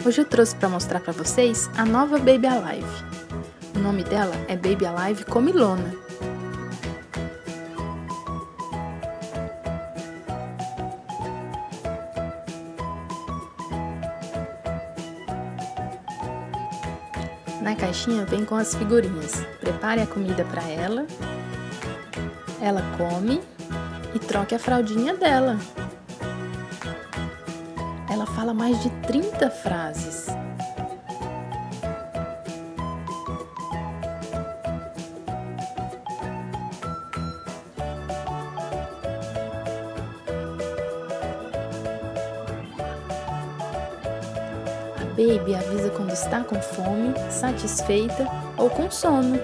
Hoje eu trouxe para mostrar para vocês a nova Baby Alive. O nome dela é Baby Alive Comilona. Na caixinha vem com as figurinhas. Prepare a comida para ela, ela come e troque a fraldinha dela. Ela fala mais de 30 frases. A Baby avisa quando está com fome, satisfeita ou com sono.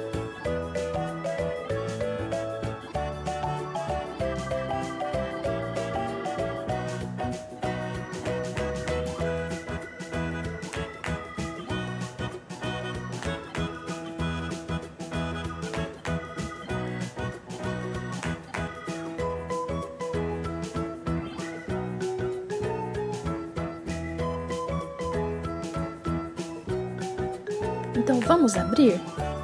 Então vamos abrir?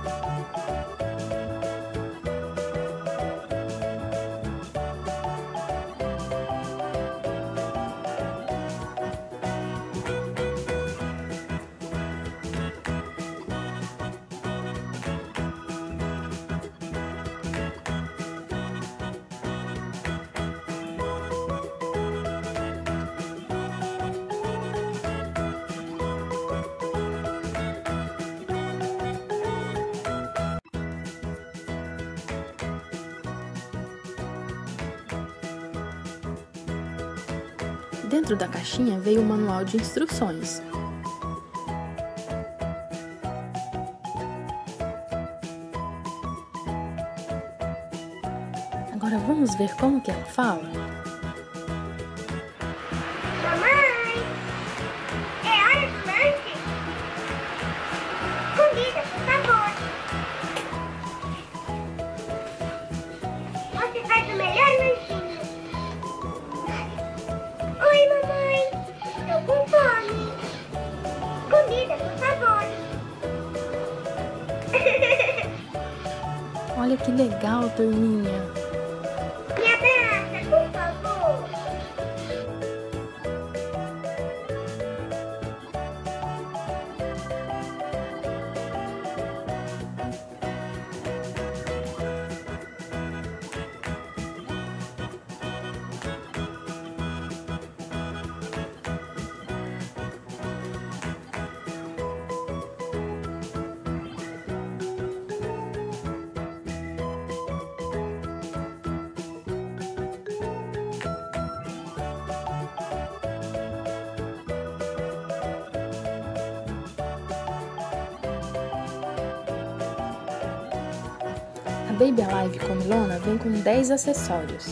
Dentro da caixinha veio o manual de instruções. Agora vamos ver como que ela fala? Mamãe, é hora do lanche? Comida, por favor. Você faz o melhor lanchinho. Oi, mamãe, estou com fome. Comida, por favor. Olha que legal, turminha! Me abraça, por favor. A Baby Alive Comilona vem com 10 acessórios.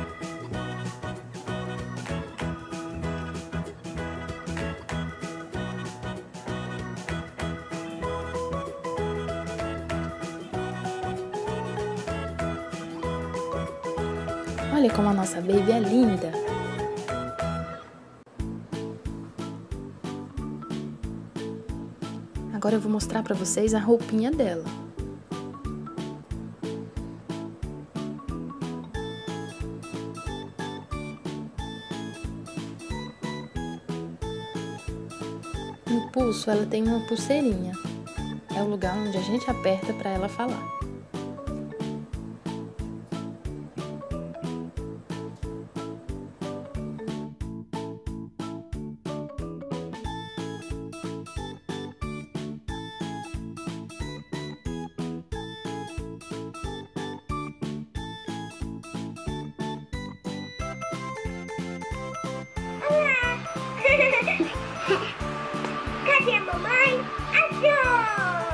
Olha como a nossa Baby é linda! Agora eu vou mostrar para vocês a roupinha dela. No pulso ela tem uma pulseirinha. É o lugar onde a gente aperta para ela falar. Cadê a mamãe? Achou!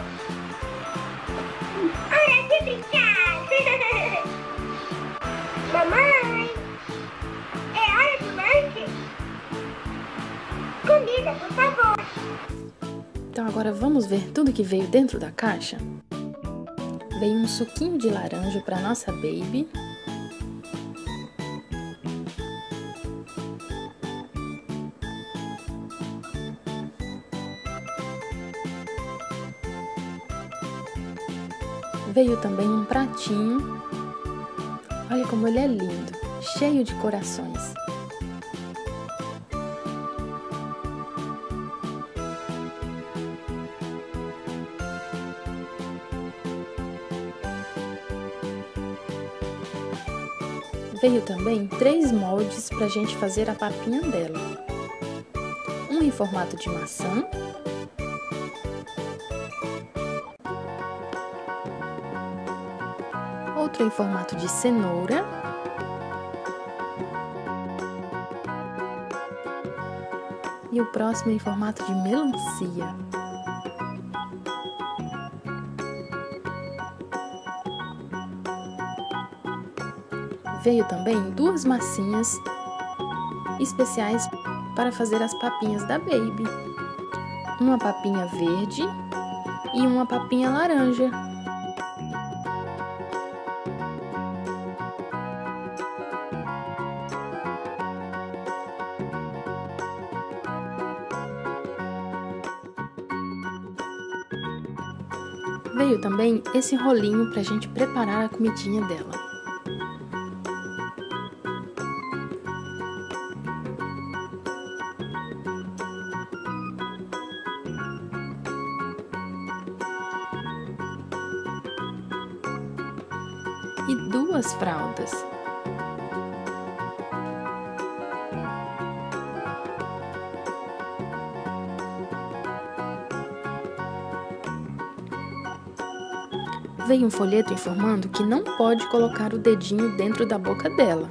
Hora de brincar! Mamãe, é hora do lanche? Comida, por favor! Então agora vamos ver tudo que veio dentro da caixa? Veio um suquinho de laranja para nossa Baby. Veio também um pratinho. Olha como ele é lindo, cheio de corações. Veio também 3 moldes para a gente fazer a papinha dela. Um em formato de maçã. Outro em formato de cenoura. E o próximo em formato de melancia. Veio também 2 massinhas especiais para fazer as papinhas da Baby. Uma papinha verde e uma papinha laranja. Veio também esse rolinho para a gente preparar a comidinha dela. E 2 fraldas. Veio um folheto informando que não pode colocar o dedinho dentro da boca dela.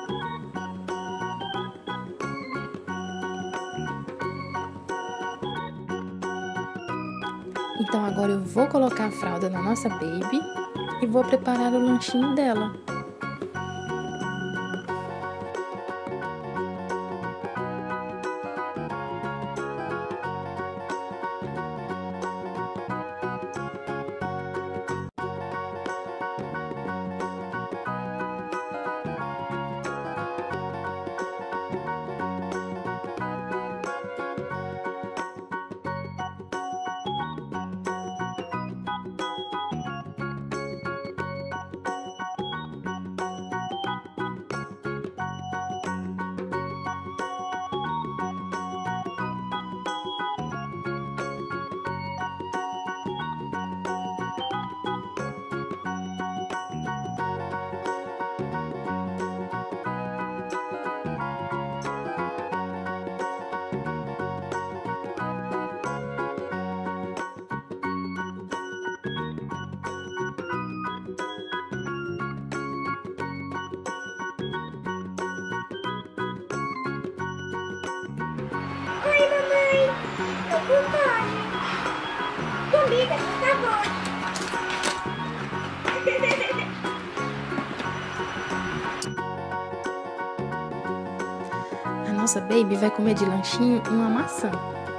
Então agora eu vou colocar a fralda na nossa Baby e vou preparar o lanchinho dela. Oi, mamãe. Tô com fome. Comida, por favor. A nossa Baby vai comer de lanchinho uma maçã.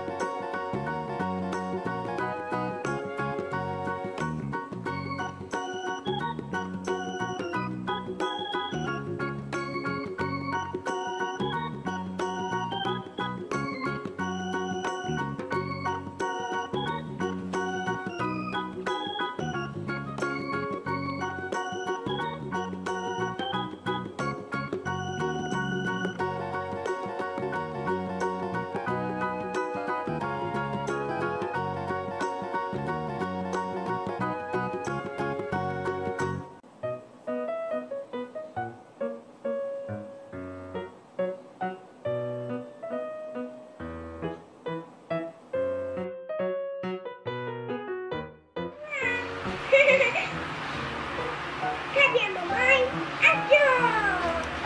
Cadê a mamãe? Achou!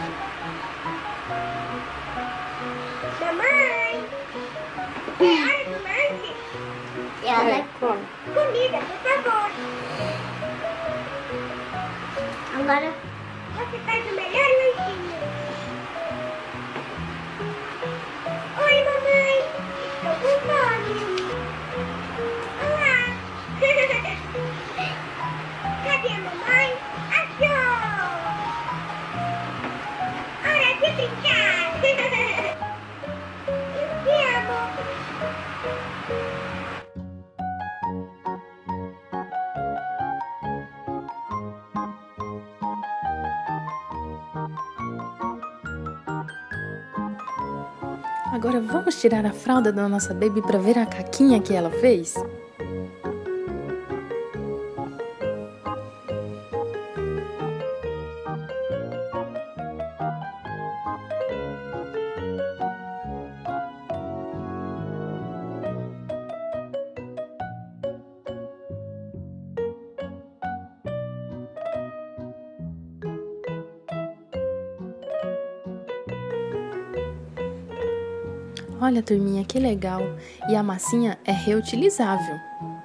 Mamãe! É hora do lanche? Ela come. Comida, por favor. Agora, Você faz o melhor lanchinho. Oi, mamãe. Estou com fome. Olá. Cadê a mamãe? Achou! Hora de brincar. Eu te amo. Agora vamos tirar a fralda da nossa baby para ver a caquinha que ela fez? Olha, turminha, que legal! E a massinha é reutilizável.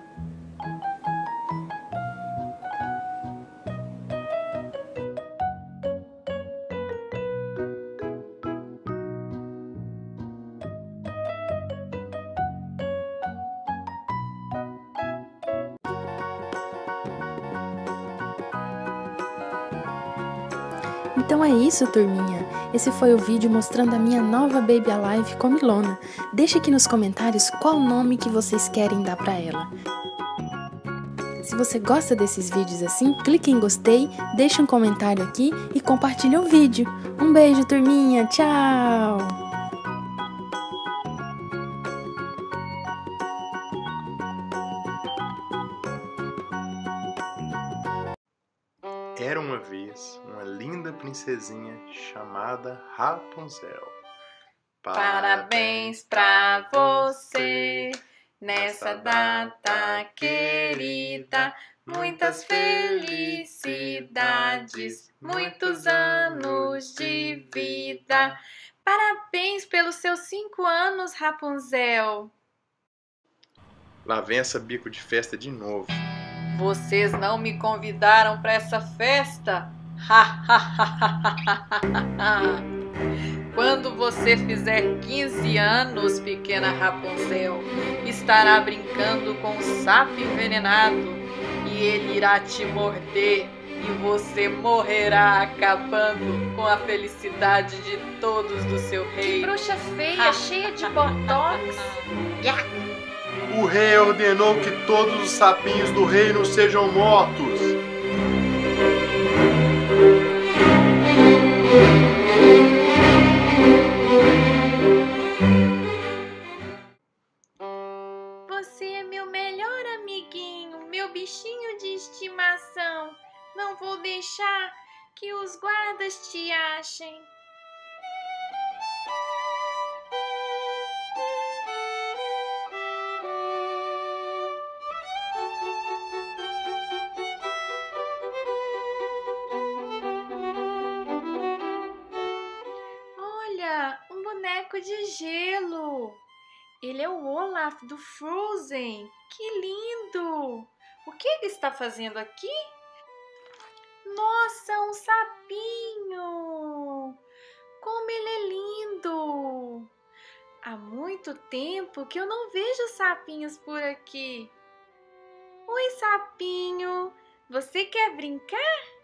Então é isso, turminha. Esse foi o vídeo mostrando a minha nova Baby Alive comilona. Deixe aqui nos comentários qual o nome que vocês querem dar pra ela. Se você gosta desses vídeos assim, clique em gostei, deixe um comentário aqui e compartilhe o vídeo. Um beijo, turminha. Tchau! Era uma vez uma linda princesinha chamada Rapunzel. Parabéns pra você nessa data querida. Muitas felicidades, muitos anos de vida. Parabéns pelos seus 5 anos, Rapunzel. Lá vem essa bico de festa de novo. Vocês não me convidaram para essa festa? Quando você fizer 15 anos, pequena Rapunzel, estará brincando com um sapo envenenado e ele irá te morder e você morrerá acabando com a felicidade de todos do seu reino. Que bruxa feia, cheia de botox. O rei ordenou que todos os sapinhos do reino sejam mortos. Você é meu melhor amiguinho, meu bichinho de estimação. Não vou deixar que os guardas te achem. Um boneco de gelo. Ele é o Olaf do Frozen. Que lindo! O que ele está fazendo aqui? Nossa, um sapinho! Como ele é lindo! Há muito tempo que eu não vejo sapinhos por aqui. Oi, sapinho! Você quer brincar?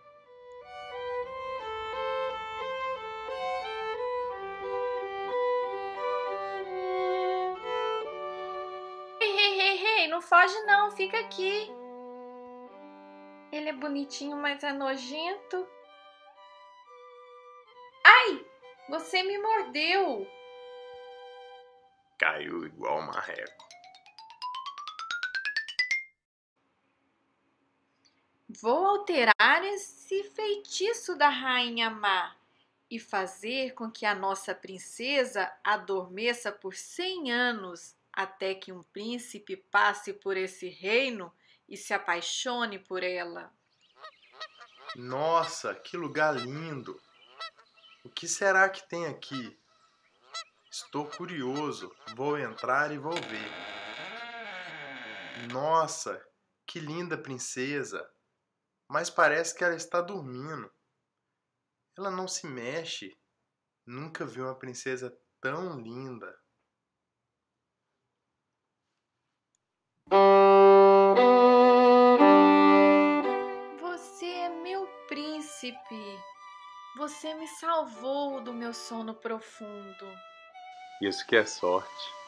Não foge não, fica aqui. Ele é bonitinho, mas é nojento. Ai, você me mordeu. Caiu igual um marreco. Vou alterar esse feitiço da Rainha Má e fazer com que a nossa princesa adormeça por 100 anos, até que um príncipe passe por esse reino e se apaixone por ela. Nossa, que lugar lindo! O que será que tem aqui? Estou curioso, vou entrar e vou ver. Nossa, que linda princesa! Mas parece que ela está dormindo. Ela não se mexe. Nunca vi uma princesa tão linda. Você é meu príncipe. Você me salvou do meu sono profundo. Isso que é sorte.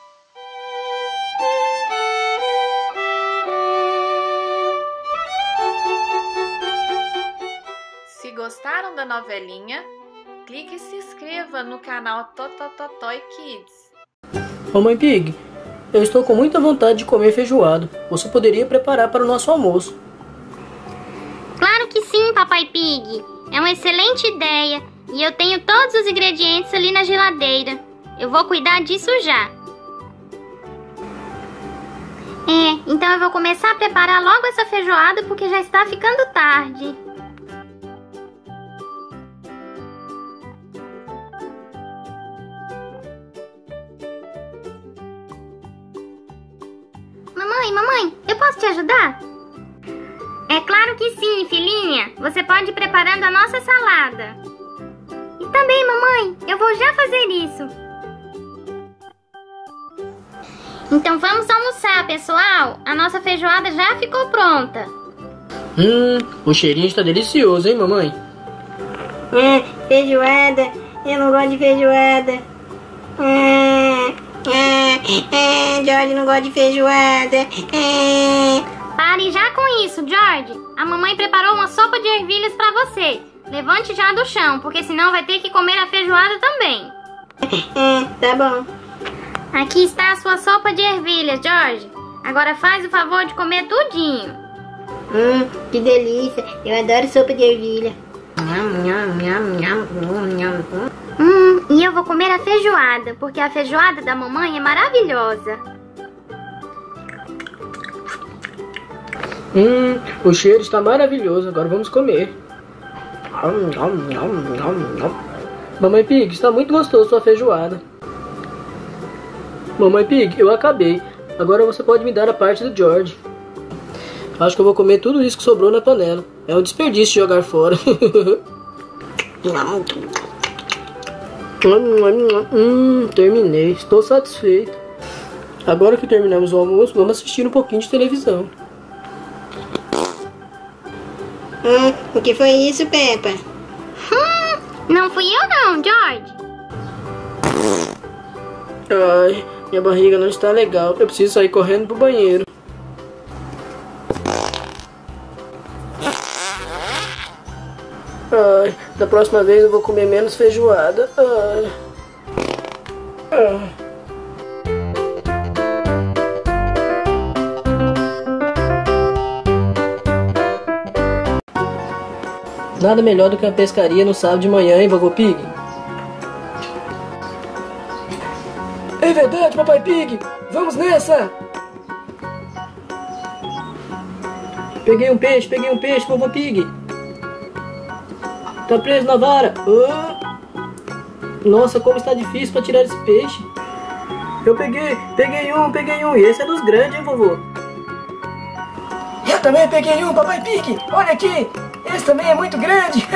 Se gostaram da novelinha, clique e se inscreva no canal Totototoy Kids. Mamãe Pig, eu estou com muita vontade de comer feijoada. Você poderia preparar para o nosso almoço? Claro que sim, Papai Pig. É uma excelente ideia. E eu tenho todos os ingredientes ali na geladeira. Eu vou cuidar disso já. Então eu vou começar a preparar logo essa feijoada porque já está ficando tarde. Mamãe, eu posso te ajudar? É claro que sim, filhinha. Você pode ir preparando a nossa salada. E também, mamãe, eu vou já fazer isso. Então vamos almoçar, pessoal. A nossa feijoada já ficou pronta. O cheirinho está delicioso, hein, mamãe? Feijoada. Eu não gosto de feijoada. George não gosta de feijoada. Pare já com isso, George. A mamãe preparou uma sopa de ervilhas pra você. Levante já do chão, porque senão vai ter que comer a feijoada também. Tá bom. Aqui está a sua sopa de ervilhas, George. Agora faz o favor de comer tudinho. Que delícia. Eu adoro sopa de ervilha. E eu vou comer a feijoada, porque a feijoada da mamãe é maravilhosa. O cheiro está maravilhoso. Agora vamos comer. Mamãe Pig, está muito gostoso sua feijoada. Mamãe Pig, eu acabei. Agora você pode me dar a parte do George. Acho que eu vou comer tudo isso que sobrou na panela. É um desperdício jogar fora. Terminei. Estou satisfeito. Agora que terminamos o almoço, vamos assistir um pouquinho de televisão. O que foi isso, Peppa? Não fui eu não, George. Ai, minha barriga não está legal. Eu preciso sair correndo pro banheiro. Ai, da próxima vez eu vou comer menos feijoada. Nada melhor do que uma pescaria no sábado de manhã, hein, Vovô Pig? É verdade, Papai Pig! Vamos nessa! Peguei um peixe, Vovô Pig! Tá preso na vara! Nossa, como está difícil para tirar esse peixe! Eu peguei um! E esse é dos grandes, hein, vovô? Eu também peguei um, Papai Pig! Olha aqui! Esse também é muito grande!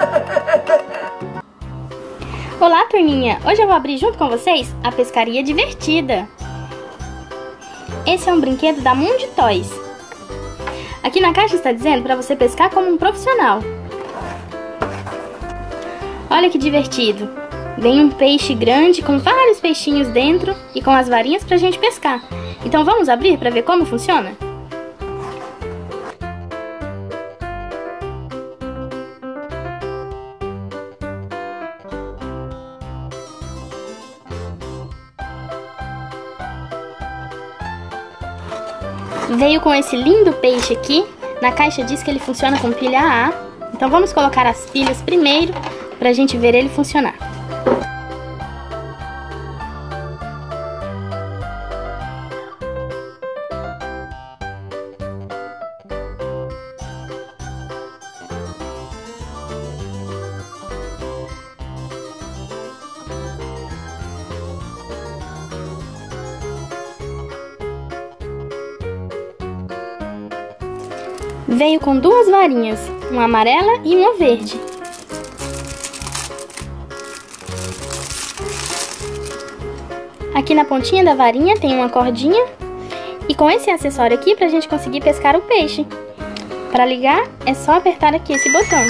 Olá, turminha! Hoje eu vou abrir junto com vocês a pescaria divertida. Esse é um brinquedo da Mundi Toys. Aqui na caixa está dizendo para você pescar como um profissional. Olha que divertido! Vem um peixe grande com vários peixinhos dentro e com as varinhas pra gente pescar. Então vamos abrir para ver como funciona? Veio com esse lindo peixe aqui. Na caixa diz que ele funciona com pilha AA. Então vamos colocar as pilhas primeiro pra gente ver ele funcionar. Veio com duas varinhas, uma amarela e uma verde. Aqui na pontinha da varinha tem uma cordinha e com esse acessório aqui pra gente conseguir pescar o peixe. Para ligar é só apertar aqui esse botão.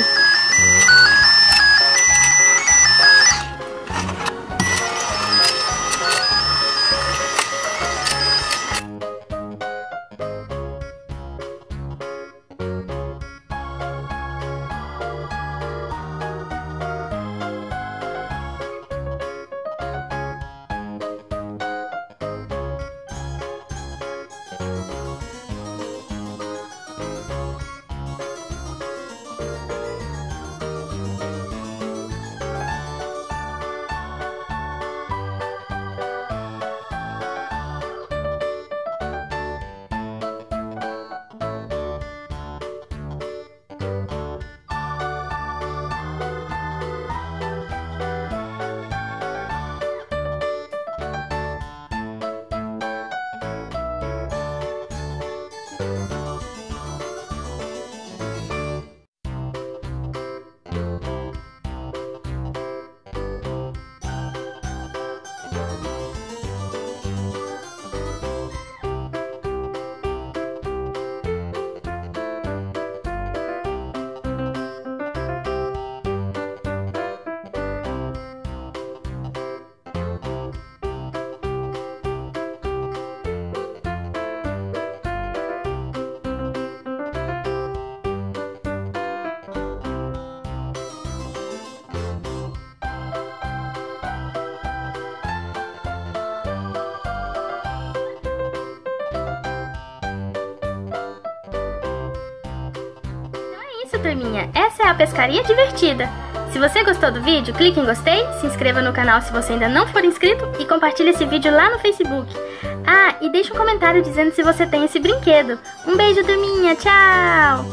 turminha, essa é a pescaria divertida. Se você gostou do vídeo, clique em gostei, se inscreva no canal se você ainda não for inscrito e compartilhe esse vídeo lá no Facebook. Ah, e deixe um comentário dizendo se você tem esse brinquedo. Um beijo, turminha, tchau!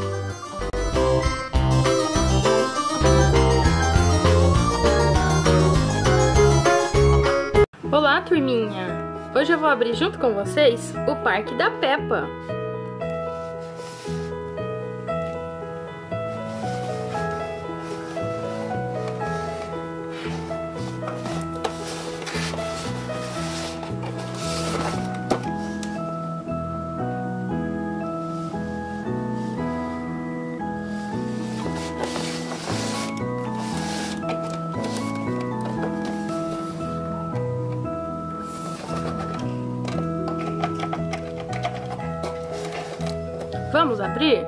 Olá, turminha! Hoje eu vou abrir junto com vocês o Parque da Peppa. Vamos abrir?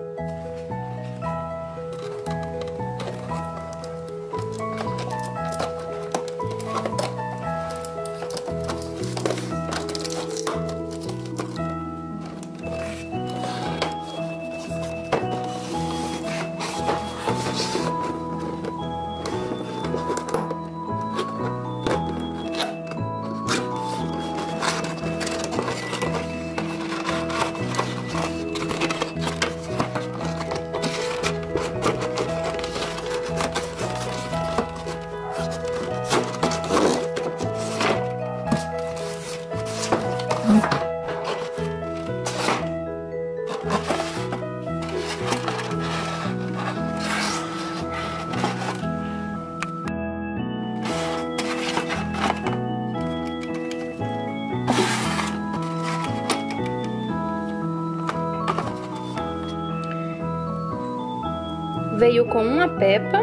Veio com uma Peppa.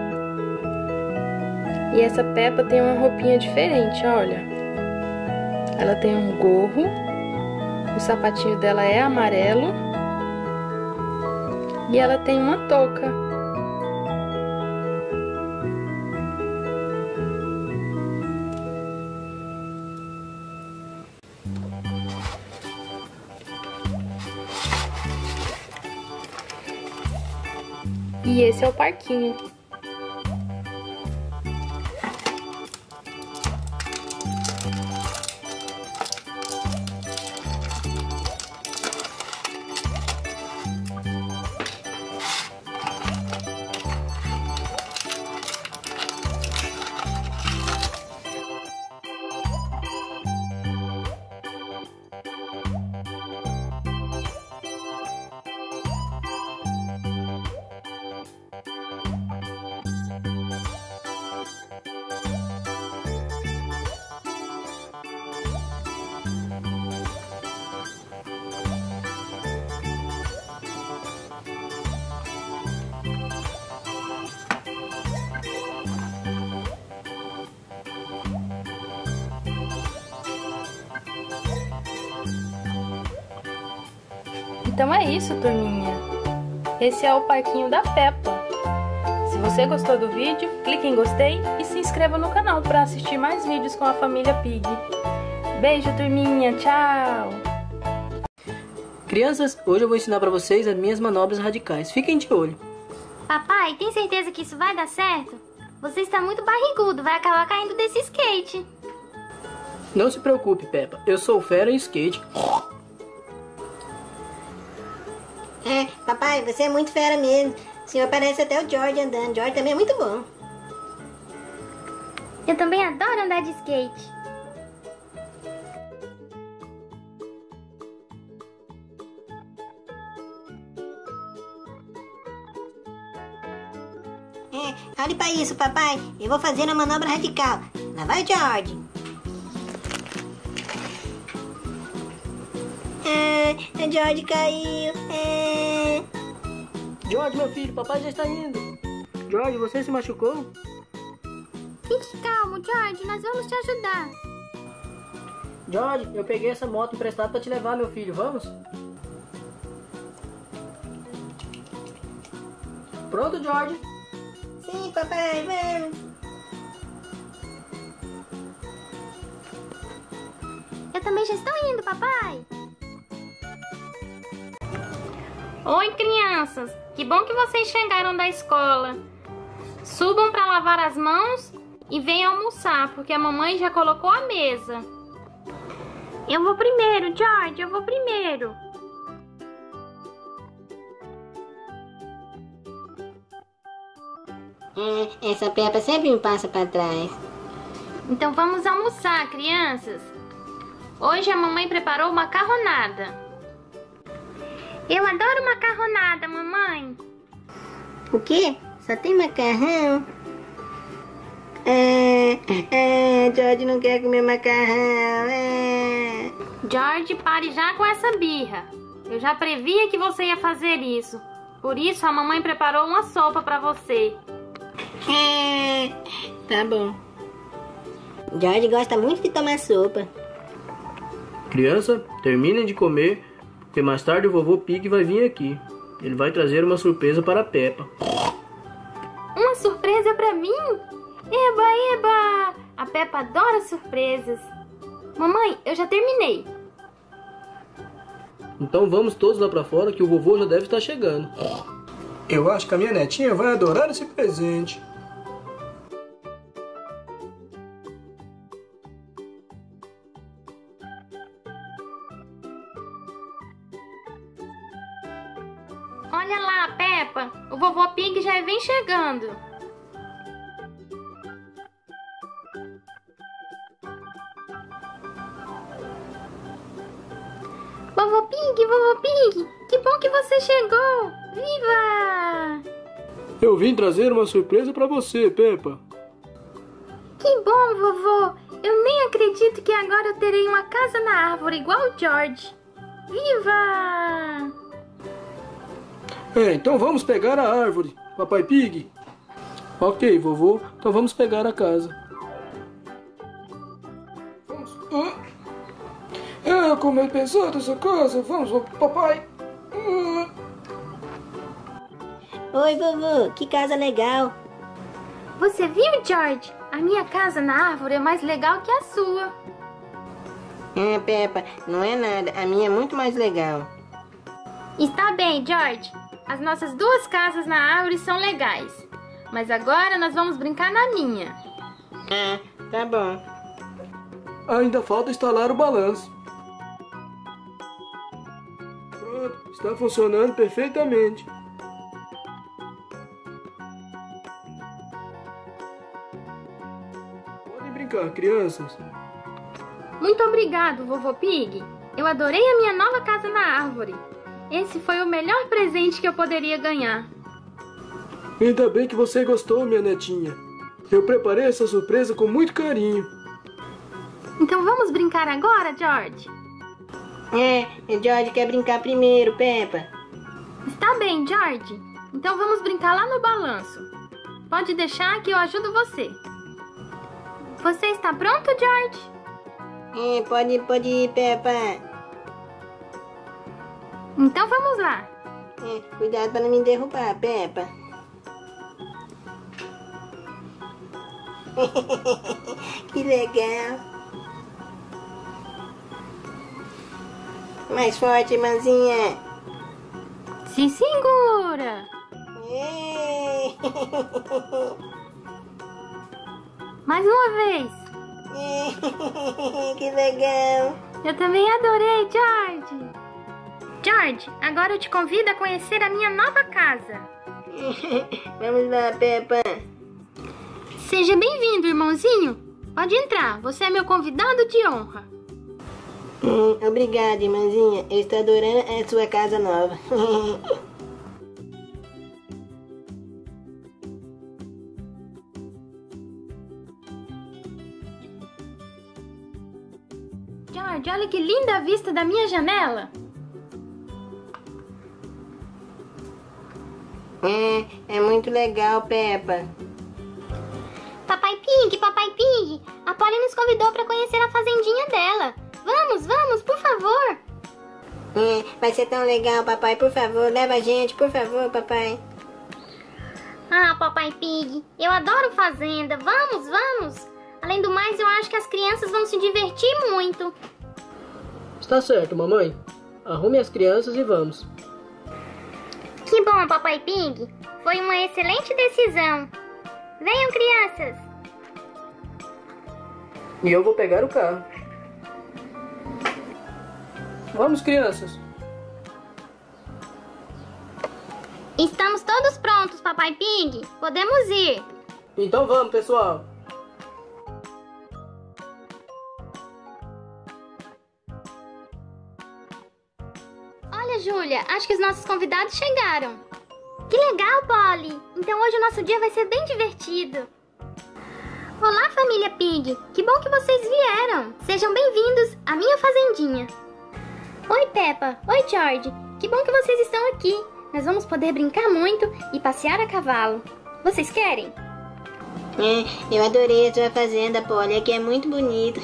E essa Peppa tem uma roupinha diferente, olha. Ela tem um gorro. O sapatinho dela é amarelo. E ela tem uma touca. E esse é o parquinho. Então é isso, turminha. Esse é o parquinho da Peppa. Se você gostou do vídeo, clique em gostei e se inscreva no canal para assistir mais vídeos com a família Pig. Beijo, turminha. Tchau! Crianças, hoje eu vou ensinar para vocês as minhas manobras radicais. Fiquem de olho. Papai, tem certeza que isso vai dar certo? Você está muito barrigudo, vai acabar caindo desse skate. Não se preocupe, Peppa. Eu sou fera em skate. É, papai, você é muito fera mesmo. O senhor parece até o George andando. George também é muito bom. Eu também adoro andar de skate. Olhe pra isso, papai. Eu vou fazer uma manobra radical. Lá vai o George. O George caiu. George, meu filho, papai já está indo. George, você se machucou? Fique calmo, George, nós vamos te ajudar. George, eu peguei essa moto emprestada para te levar, meu filho. Vamos? Pronto, George? Sim, papai, vamos. Eu também já estou indo, papai. Oi, crianças. Que bom que vocês chegaram da escola. Subam para lavar as mãos e venham almoçar, porque a mamãe já colocou a mesa. Eu vou primeiro, George, eu vou primeiro. Essa Peppa sempre me passa para trás. Então vamos almoçar, crianças. Hoje a mamãe preparou macarronada. Eu adoro macarronada, mamãe. O quê? Só tem macarrão? George não quer comer macarrão. George, pare já com essa birra. Eu já previa que você ia fazer isso. Por isso a mamãe preparou uma sopa para você. Tá bom. George gosta muito de tomar sopa. Criança, terminem de comer, porque mais tarde o vovô Pig vai vir aqui. Ele vai trazer uma surpresa para a Peppa. Uma surpresa para mim? Eba, eba! A Peppa adora surpresas. Mamãe, eu já terminei. Então vamos todos lá para fora que o vovô já deve estar chegando. Eu acho que a minha netinha vai adorar esse presente. Olha lá, Peppa, o vovô Pig já vem chegando. Vovô Pig, que bom que você chegou! Viva! Eu vim trazer uma surpresa para você, Peppa. Que bom, vovô! Eu nem acredito que agora eu terei uma casa na árvore igual o George. Viva! Então vamos pegar a árvore, Papai Pig. Ok, vovô, então vamos pegar a casa. Vamos. Como é pesada essa casa. Vamos, papai. Oi, vovô, que casa legal. Você viu, George? A minha casa na árvore é mais legal que a sua. Peppa, não é nada. A minha é muito mais legal. Está bem, George. As nossas duas casas na árvore são legais. Mas agora nós vamos brincar na minha. Tá bom. Ainda falta instalar o balanço. Pronto, está funcionando perfeitamente. Podem brincar, crianças. Muito obrigado, vovô Pig. Eu adorei a minha nova casa na árvore. Esse foi o melhor presente que eu poderia ganhar. Ainda bem que você gostou, minha netinha. Eu preparei essa surpresa com muito carinho. Então vamos brincar agora, George? George quer brincar primeiro, Peppa. Está bem, George. Então vamos brincar lá no balanço. Pode deixar que eu ajudo você. Você está pronto, George? Pode ir, Peppa. Então vamos lá. Cuidado para não me derrubar, Peppa. Que legal. Mais forte, irmãzinha. Se segura. Mais uma vez. Que legal. Eu também adorei, George. George, agora eu te convido a conhecer a minha nova casa. Vamos lá, Peppa. Seja bem-vindo, irmãozinho. Pode entrar, você é meu convidado de honra. Obrigada, irmãzinha. Eu estou adorando a sua casa nova. George, olha que linda a vista da minha janela. É muito legal, Peppa. Papai Pig, a Polly nos convidou para conhecer a fazendinha dela. Vamos, por favor. Vai ser tão legal, papai. Por favor, leva a gente, por favor, papai. Ah, Papai Pig, eu adoro fazenda. Vamos. Além do mais, eu acho que as crianças vão se divertir muito. Está certo, mamãe. Arrume as crianças e vamos. Que bom, Papai Pig. Foi uma excelente decisão. Venham, crianças. E eu vou pegar o carro. Vamos, crianças. Estamos todos prontos, Papai Pig. Podemos ir. Então vamos, pessoal. Olha, Júlia, acho que os nossos convidados chegaram. Que legal, Polly. Então hoje o nosso dia vai ser bem divertido. Olá, família Pig. Que bom que vocês vieram. Sejam bem-vindos à minha fazendinha. Oi, Peppa. Oi, George. Que bom que vocês estão aqui. Nós vamos poder brincar muito e passear a cavalo. Vocês querem? Eu adorei a sua fazenda, Polly. Aqui é muito bonito.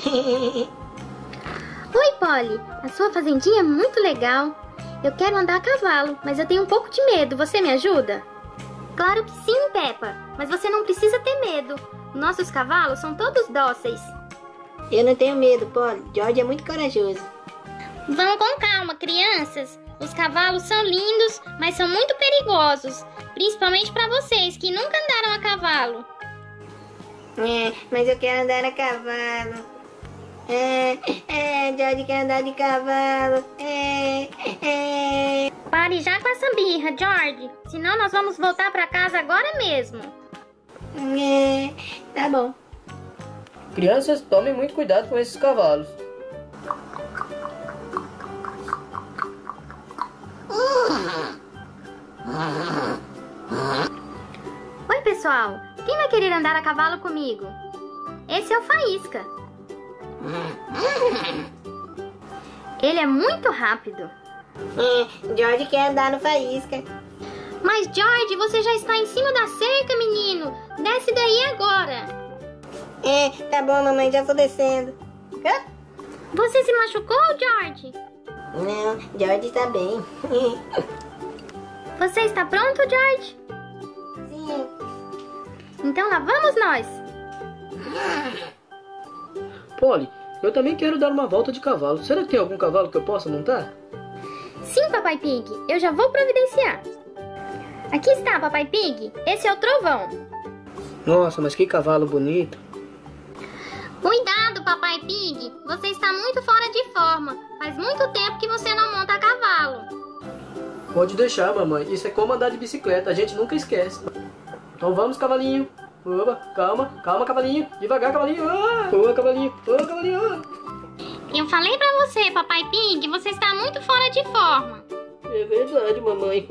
Oi, Polly. A sua fazendinha é muito legal. Eu quero andar a cavalo, mas eu tenho um pouco de medo. Você me ajuda? Claro que sim, Peppa. Mas você não precisa ter medo. Nossos cavalos são todos dóceis. Eu não tenho medo, Polly. George é muito corajoso. Vão com calma, crianças. Os cavalos são lindos, mas são muito perigosos. Principalmente para vocês que nunca andaram a cavalo. Mas eu quero andar a cavalo. George quer andar de cavalo. Pare já com essa birra, George. Senão nós vamos voltar para casa agora mesmo. Tá bom. Crianças, tomem muito cuidado com esses cavalos. Oi, pessoal. Quem vai querer andar a cavalo comigo? Esse é o Faísca. Ele é muito rápido. George quer andar no Faísca. Mas, George, você já está em cima da cerca, menino. Desce daí agora. Tá bom, mamãe, já tô descendo. Você se machucou, George? Não, George está bem. Você está pronto, George? Sim. Então lá vamos nós. Polly, eu também quero dar uma volta de cavalo. Será que tem algum cavalo que eu possa montar? Sim, Papai Pig. Eu já vou providenciar. Aqui está, Papai Pig. Esse é o Trovão. Nossa, mas que cavalo bonito. Cuidado, Papai Pig. Você está muito fora de forma. Faz muito tempo que você não monta a cavalo. Pode deixar, mamãe. Isso é como andar de bicicleta. A gente nunca esquece. Então vamos, cavalinho. Oba, calma, calma, cavalinho. Devagar, cavalinho. Boa, cavalinho. Boa, cavalinho. Eu falei pra você, Papai Pig, você está muito fora de forma. É verdade, mamãe.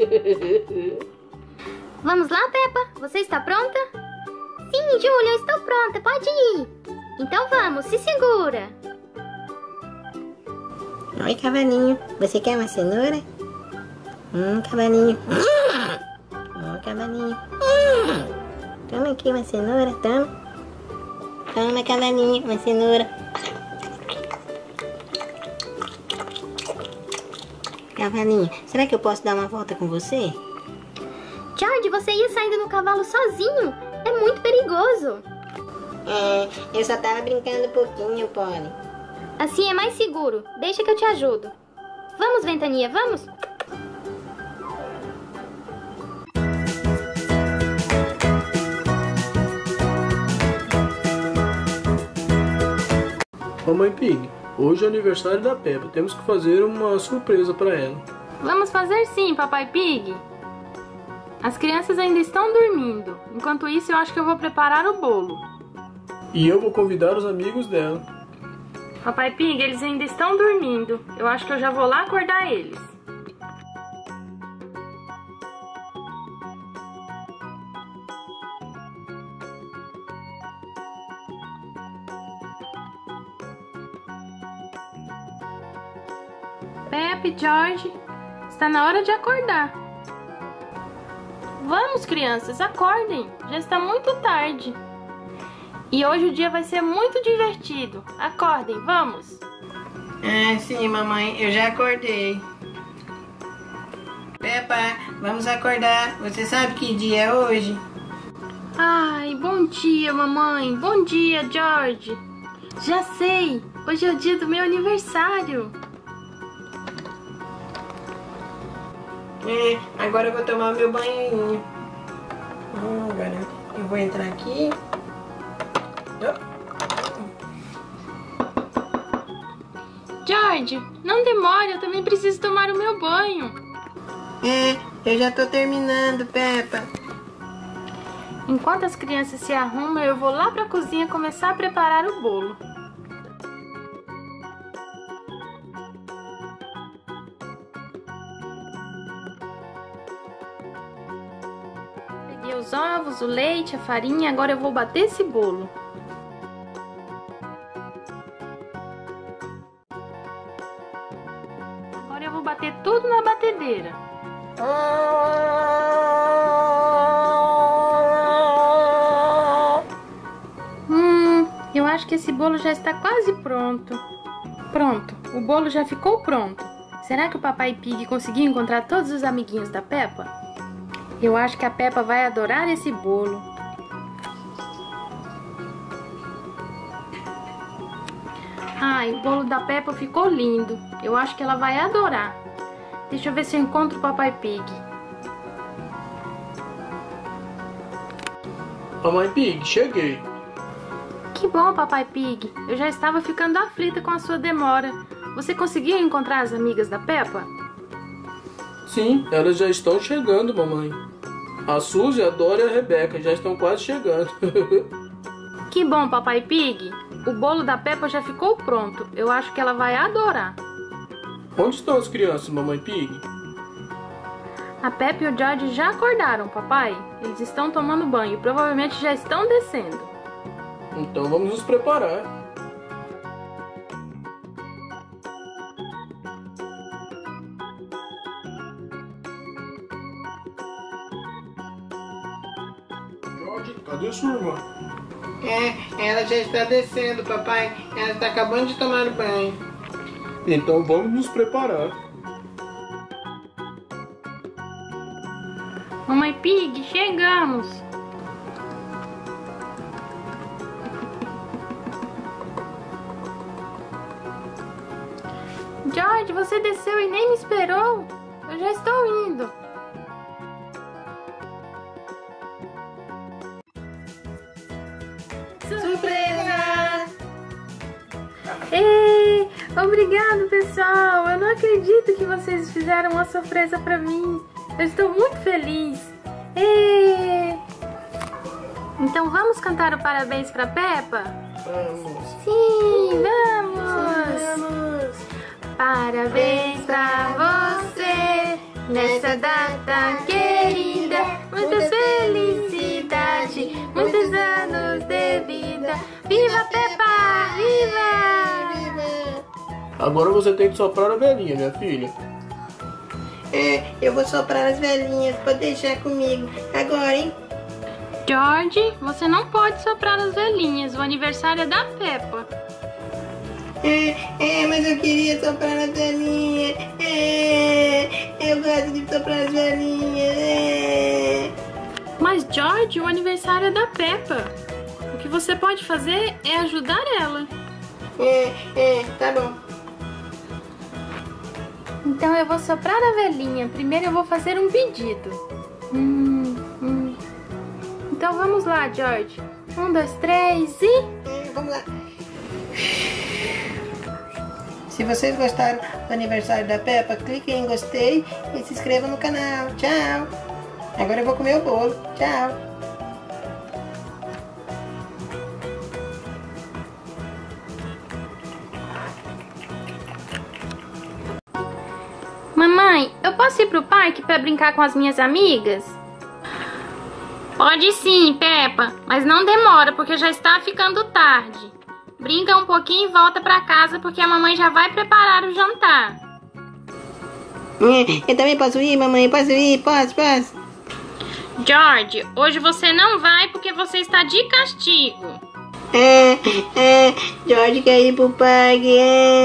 Vamos lá, Peppa? Você está pronta? Sim, Júlia, eu estou pronta. Pode ir. Então vamos, se segura. Oi, cavalinho. Você quer uma cenoura? Cavalinho. Cavalinho. Toma aqui uma cenoura, toma. Toma, cavalinho, uma cenoura. Cavalinho, será que eu posso dar uma volta com você? George, você ia saindo no cavalo sozinho? É muito perigoso. Eu só tava brincando um pouquinho, Polly. Assim é mais seguro. Deixa que eu te ajudo. Vamos, Ventania, vamos? Mamãe Pig, hoje é aniversário da Peppa. Temos que fazer uma surpresa para ela. Vamos fazer sim, Papai Pig. As crianças ainda estão dormindo. Enquanto isso, eu acho que eu vou preparar o bolo. E eu vou convidar os amigos dela. Papai Pig, eles ainda estão dormindo. Eu acho que eu já vou lá acordar eles. Peppa e George, está na hora de acordar. Vamos, crianças, acordem. Já está muito tarde. E hoje o dia vai ser muito divertido. Acordem, vamos. Sim, mamãe, eu já acordei. Peppa, vamos acordar. Você sabe que dia é hoje? Ai, bom dia, mamãe. Bom dia, George. Já sei, hoje é o dia do meu aniversário. Agora eu vou tomar meu banho. Agora eu vou entrar aqui. George, não demore, eu também preciso tomar o meu banho. Eu já tô terminando, Peppa. Enquanto as crianças se arrumam, eu vou lá pra cozinha começar a preparar o bolo. Peguei os ovos, o leite, a farinha, agora eu vou bater esse bolo. Agora eu vou bater tudo na batedeira. Eu acho que esse bolo já está quase pronto. Pronto, o bolo já ficou pronto. Será que o Papai Pig conseguiu encontrar todos os amiguinhos da Peppa? Eu acho que a Peppa vai adorar esse bolo. Ai, o bolo da Peppa ficou lindo. Eu acho que ela vai adorar. Deixa eu ver se eu encontro o Papai Pig. Mamãe Pig, cheguei. Que bom, Papai Pig. Eu já estava ficando aflita com a sua demora. Você conseguiu encontrar as amigas da Peppa? Sim, elas já estão chegando, mamãe. A Suzy, a Dora e a Rebeca já estão quase chegando. Que bom, Papai Pig. O bolo da Peppa já ficou pronto. Eu acho que ela vai adorar. Onde estão as crianças, mamãe Pig? A Peppa e o George já acordaram, papai. Eles estão tomando banho e provavelmente já estão descendo. Então vamos nos preparar. George, cadê sua irmã? Ela já está descendo, papai. Ela está acabando de tomar banho. Então vamos nos preparar. Mamãe Pig, chegamos! George, você desceu e nem me esperou? Eu já estou indo. Surpresa! Ei, obrigado, pessoal! Eu não acredito que vocês fizeram uma surpresa para mim. Eu estou muito feliz. Ei! Então vamos cantar o parabéns para Peppa? Vamos! Sim, vamos! Parabéns pra você nessa data querida. Muitas felicidades, muitos anos de vida. Viva Peppa! Viva! Agora você tem que soprar a velhinha, minha filha. Eu vou soprar as velhinhas. Pode deixar comigo. Agora, hein? George, você não pode soprar as velhinhas. O aniversário é da Peppa. Mas eu queria soprar as velhinhas. Eu gosto de soprar as velhinhas. Mas George, o aniversário é da Peppa. O que você pode fazer é ajudar ela. Tá bom. Então eu vou soprar a velhinha. Primeiro eu vou fazer um pedido. Então vamos lá, George. 1, 2, 3 e... Vamos lá. Se vocês gostaram do aniversário da Peppa, clique em gostei e se inscreva no canal. Tchau! Agora eu vou comer o bolo. Tchau! Mamãe, eu posso ir pro parque para brincar com as minhas amigas? Pode sim, Peppa, mas não demora porque já está ficando tarde. Brinca um pouquinho e volta pra casa porque a mamãe já vai preparar o jantar. Eu também posso ir, mamãe? Posso ir? Posso? George, hoje você não vai porque você está de castigo. George quer ir pro parque.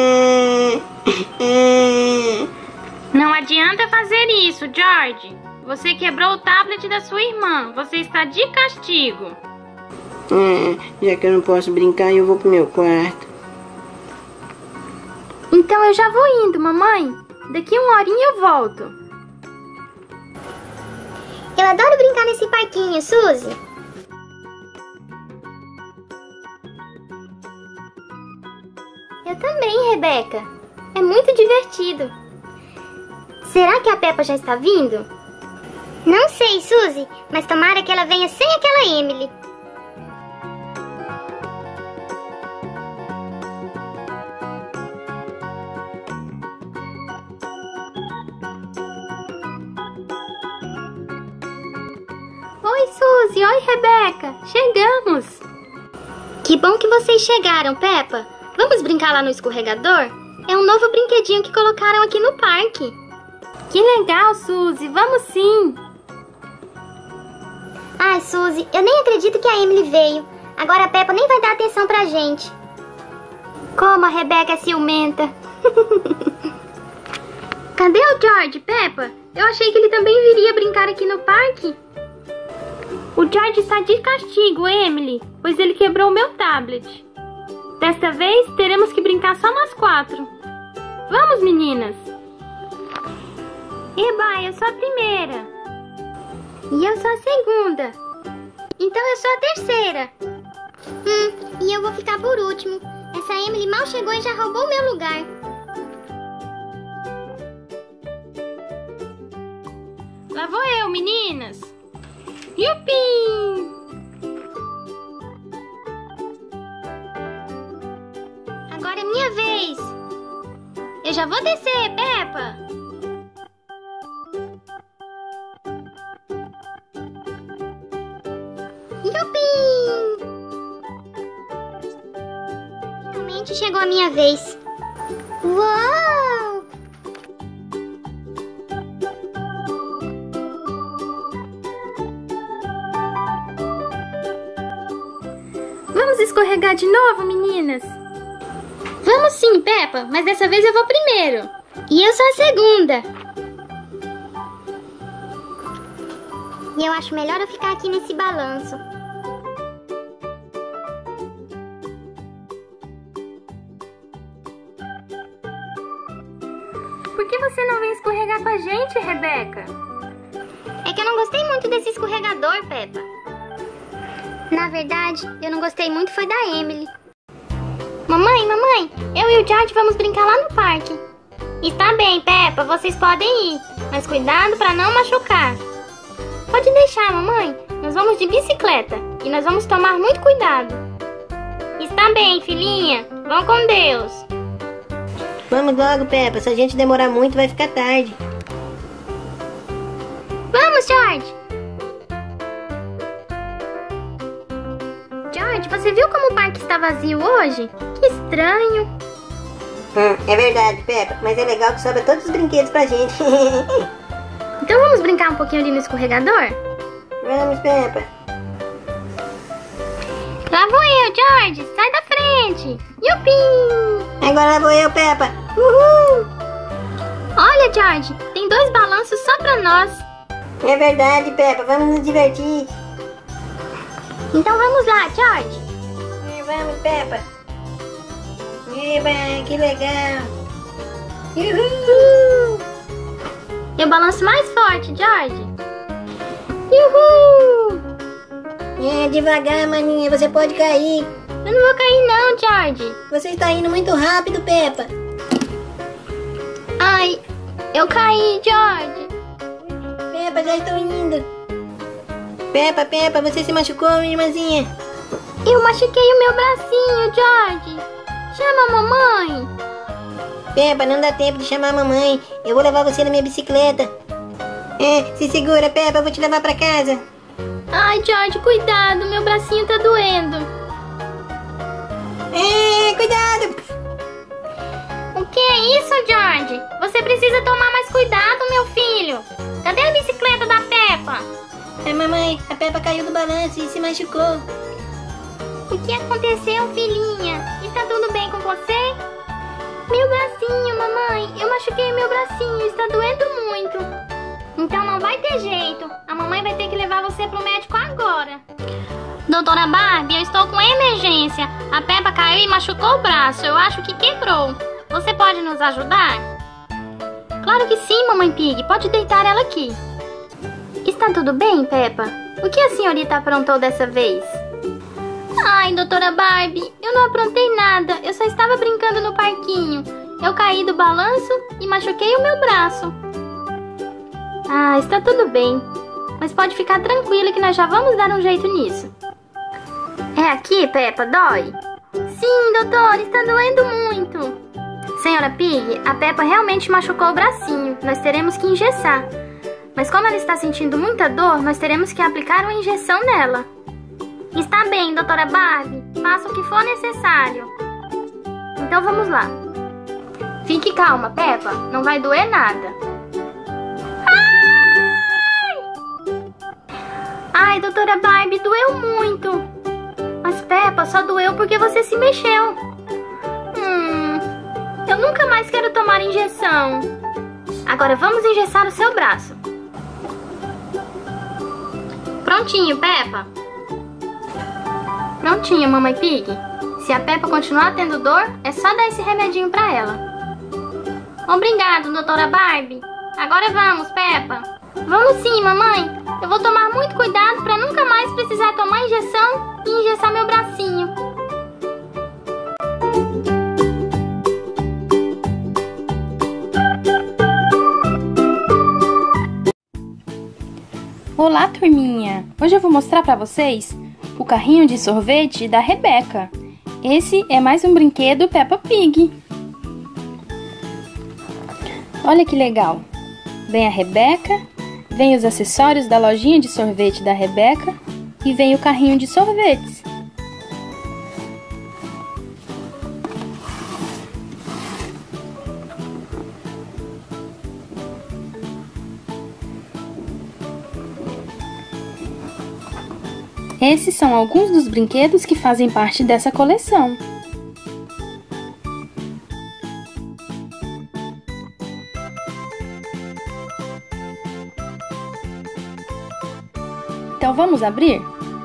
Não adianta fazer isso, George. Você quebrou o tablet da sua irmã. Você está de castigo. Já que eu não posso brincar, eu vou pro meu quarto. Então eu já vou indo, mamãe. Daqui 1 horinha eu volto. Eu adoro brincar nesse parquinho, Suzy. Eu também, Rebeca. É muito divertido. Será que a Peppa já está vindo? Não sei, Suzy, mas tomara que ela venha sem aquela Emily. Oi, Suzy. Oi, Rebeca. Chegamos. Que bom que vocês chegaram, Peppa. Vamos brincar lá no escorregador? É um novo brinquedinho que colocaram aqui no parque. Que legal, Suzy. Vamos sim. Ai, Suzy, eu nem acredito que a Emily veio. Agora a Peppa nem vai dar atenção pra gente. Como a Rebeca é ciumenta. Cadê o George, Peppa? Eu achei que ele também viria brincar aqui no parque. O George está de castigo, Emily, pois ele quebrou o meu tablet. Desta vez, teremos que brincar só nós 4. Vamos, meninas! Eba, eu sou a primeira. E eu sou a segunda. Então eu sou a terceira. E eu vou ficar por último. Essa Emily mal chegou e já roubou o meu lugar. Lá vou eu, meninas! Yupi! Agora é minha vez. Eu já vou descer, Peppa. Yupi! Finalmente chegou a minha vez. Uau! Vamos escorregar de novo, meninas? Vamos sim, Peppa, mas dessa vez eu vou primeiro. E eu sou a segunda. E eu acho melhor eu ficar aqui nesse balanço. Por que você não vem escorregar com a gente, Rebeca? É que eu não gostei muito desse escorregador, Peppa. Na verdade, eu não gostei muito foi da Emily. Mamãe, eu e o George vamos brincar lá no parque. Está bem, Peppa, vocês podem ir, mas cuidado para não machucar. Pode deixar, mamãe, nós vamos de bicicleta e nós vamos tomar muito cuidado. Está bem, filhinha, vão com Deus. Vamos logo, Peppa, se a gente demorar muito vai ficar tarde. Vamos, George! George, você viu como o parque está vazio hoje? Que estranho. É verdade, Peppa, mas é legal que sobra todos os brinquedos pra gente. Então vamos brincar um pouquinho ali no escorregador? Vamos, Peppa. Lá vou eu, George, sai da frente. Yupi! Agora lá vou eu, Peppa. Uhul! Olha, George, tem 2 balanços só pra nós. É verdade, Peppa, vamos nos divertir. Então vamos lá, George. Vamos, Peppa. Eba, que legal. Uhul! Eu balanço mais forte, George. Uhul! Devagar, maninha, você pode cair. Eu não vou cair não, George. Você está indo muito rápido, Peppa. Ai, eu caí, George. Peppa, já estou indo. Peppa, você se machucou, minha irmãzinha? Eu machuquei o meu bracinho, George. Chama a mamãe. Peppa, não dá tempo de chamar a mamãe. Eu vou levar você na minha bicicleta. Se segura, Peppa, eu vou te levar pra casa. Ai, George, cuidado, meu bracinho tá doendo. Cuidado. O que é isso, George? Você precisa tomar mais cuidado, meu filho. Cadê a bicicleta da Peppa? Mamãe, a Peppa caiu do balanço e se machucou. O que aconteceu, filhinha? Está tudo bem com você? Meu bracinho, mamãe. Eu machuquei meu bracinho, está doendo muito. Então não vai ter jeito. A mamãe vai ter que levar você pro médico agora. Doutora Barbie, eu estou com emergência. A Peppa caiu e machucou o braço. Eu acho que quebrou. Você pode nos ajudar? Claro que sim, mamãe Pig. Pode deitar ela aqui. Está tudo bem, Peppa? O que a senhorita aprontou dessa vez? Ai, doutora Barbie, eu não aprontei nada. Eu só estava brincando no parquinho. Eu caí do balanço e machuquei o meu braço. Ah, está tudo bem. Mas pode ficar tranquila que nós já vamos dar um jeito nisso. É aqui, Peppa? Dói? Sim, doutor, está doendo muito. Senhora Pig, a Peppa realmente machucou o bracinho. Nós teremos que engessar. Mas como ela está sentindo muita dor, nós teremos que aplicar uma injeção nela. Está bem, doutora Barbie. Faça o que for necessário. Então vamos lá. Fique calma, Peppa. Não vai doer nada. Ai, doutora Barbie, doeu muito. Mas, Peppa, só doeu porque você se mexeu. Eu nunca mais quero tomar injeção. Agora vamos engessar o seu braço. Prontinho, Peppa. Prontinho, Mamãe Pig. Se a Peppa continuar tendo dor, é só dar esse remedinho pra ela. Obrigado, doutora Barbie. Agora vamos, Peppa. Vamos sim, mamãe. Eu vou tomar muito cuidado pra nunca mais precisar tomar injeção e engessar meu bracinho. Olá, turminha! Hoje eu vou mostrar pra vocês o carrinho de sorvete da Rebeca. Esse é mais um brinquedo Peppa Pig. Olha que legal! Vem a Rebeca, vem os acessórios da lojinha de sorvete da Rebeca e vem o carrinho de sorvetes. Esses são alguns dos brinquedos que fazem parte dessa coleção. Então vamos abrir?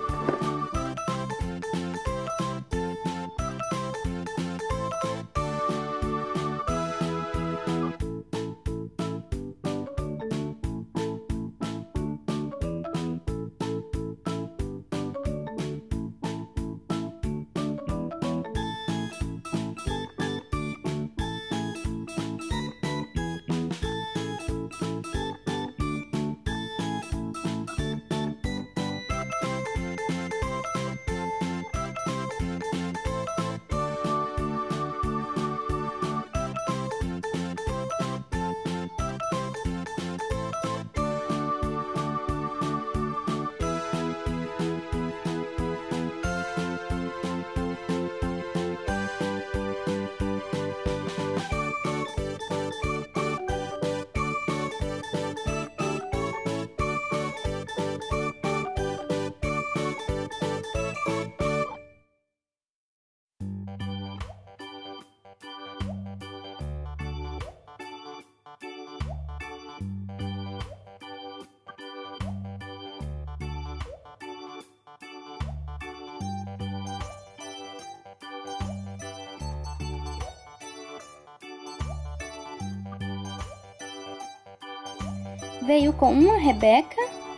Veio com uma Rebeca.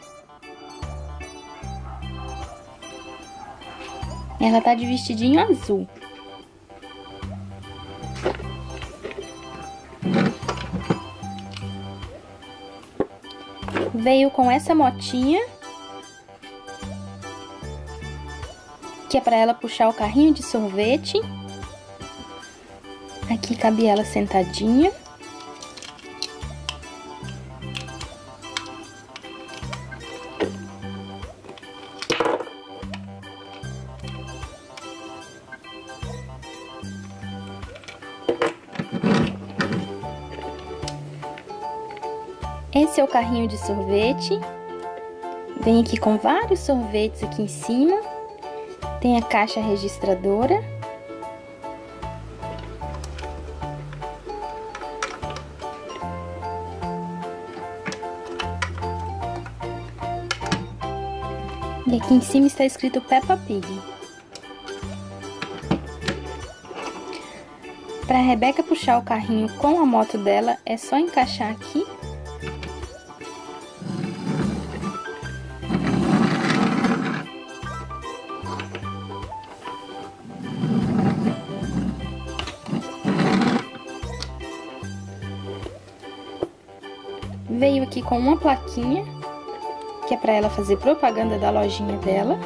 Ela tá de vestidinho azul. Veio com essa motinha, que é para ela puxar o carrinho de sorvete. Aqui cabe ela sentadinha. Esse é o carrinho de sorvete. Vem aqui com vários sorvetes aqui em cima. Tem a caixa registradora. E aqui em cima está escrito Peppa Pig. Para a Rebeca puxar o carrinho com a moto dela, é só encaixar aqui. Veio aqui com uma plaquinha, que é para ela fazer propaganda da lojinha dela.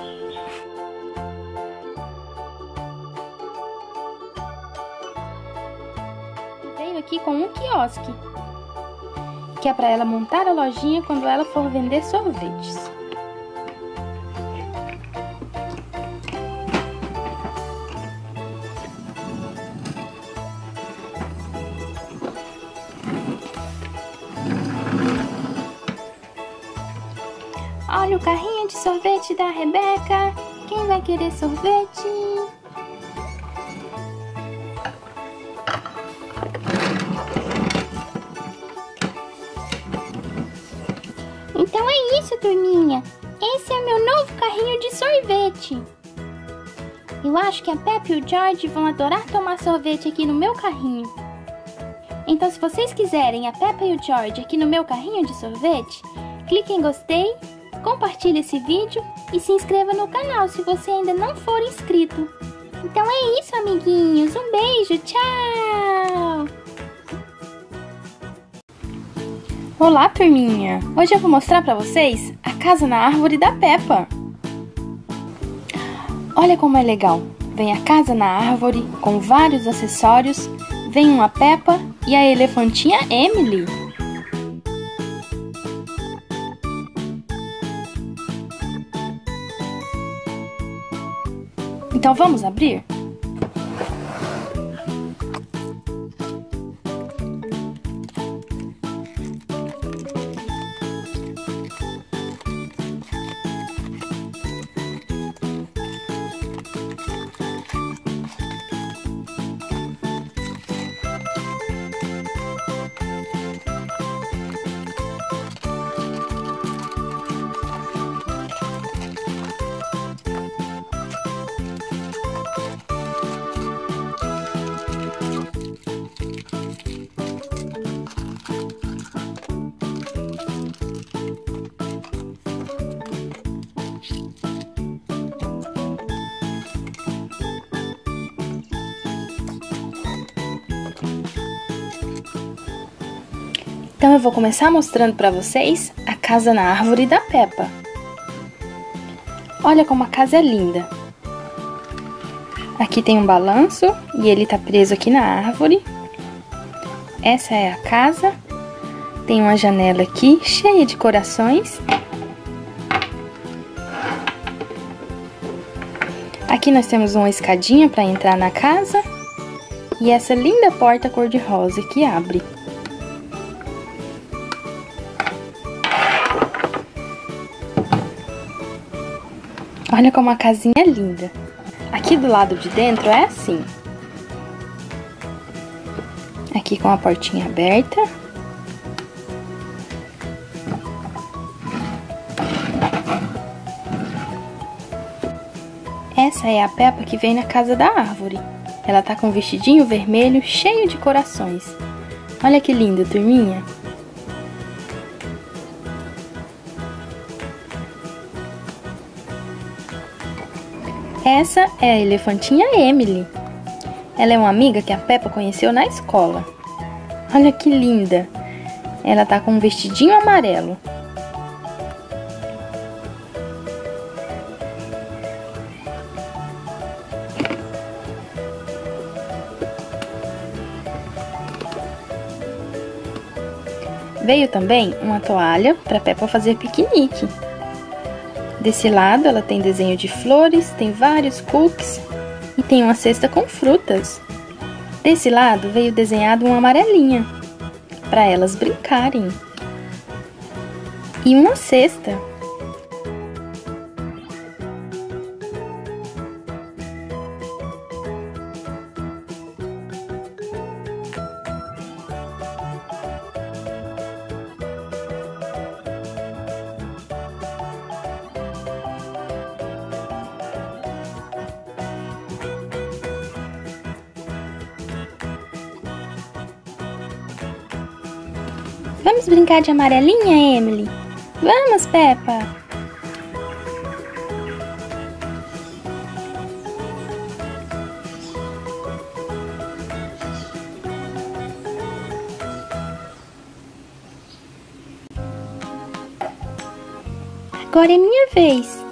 Veio aqui com um quiosque, que é para ela montar a lojinha quando ela for vender sorvetes. Olha o carrinho de sorvete da Rebeca. Quem vai querer sorvete? Então é isso, turminha. Esse é o meu novo carrinho de sorvete. Eu acho que a Peppa e o George vão adorar tomar sorvete aqui no meu carrinho. Então, se vocês quiserem a Peppa e o George aqui no meu carrinho de sorvete, clique em gostei, compartilhe esse vídeo e se inscreva no canal se você ainda não for inscrito. Então é isso, amiguinhos. Um beijo, tchau! Olá, turminha! Hoje eu vou mostrar pra vocês a casa na árvore da Peppa. Olha como é legal! Vem a casa na árvore com vários acessórios, vem uma Peppa e a elefantinha Emily. Então vamos abrir? Então eu vou começar mostrando pra vocês a casa na árvore da Peppa. Olha como a casa é linda. Aqui tem um balanço e ele tá preso aqui na árvore. Essa é a casa. Tem uma janela aqui cheia de corações. Aqui nós temos uma escadinha para entrar na casa. E essa linda porta cor-de-rosa que abre. Olha como a casinha é linda. Aqui do lado de dentro é assim. Aqui com a portinha aberta. Essa é a Peppa que vem na casa da árvore. Ela tá com um vestidinho vermelho cheio de corações. Olha que lindo, turminha. Essa é a elefantinha Emily. Ela é uma amiga que a Peppa conheceu na escola. Olha que linda. Ela tá com um vestidinho amarelo. Veio também uma toalha para Peppa fazer piquenique. Desse lado ela tem desenho de flores, tem vários cookies e tem uma cesta com frutas. Desse lado veio desenhado uma amarelinha para elas brincarem. E uma cesta. Vamos brincar de amarelinha, Emily? Vamos, Peppa! Agora é minha vez.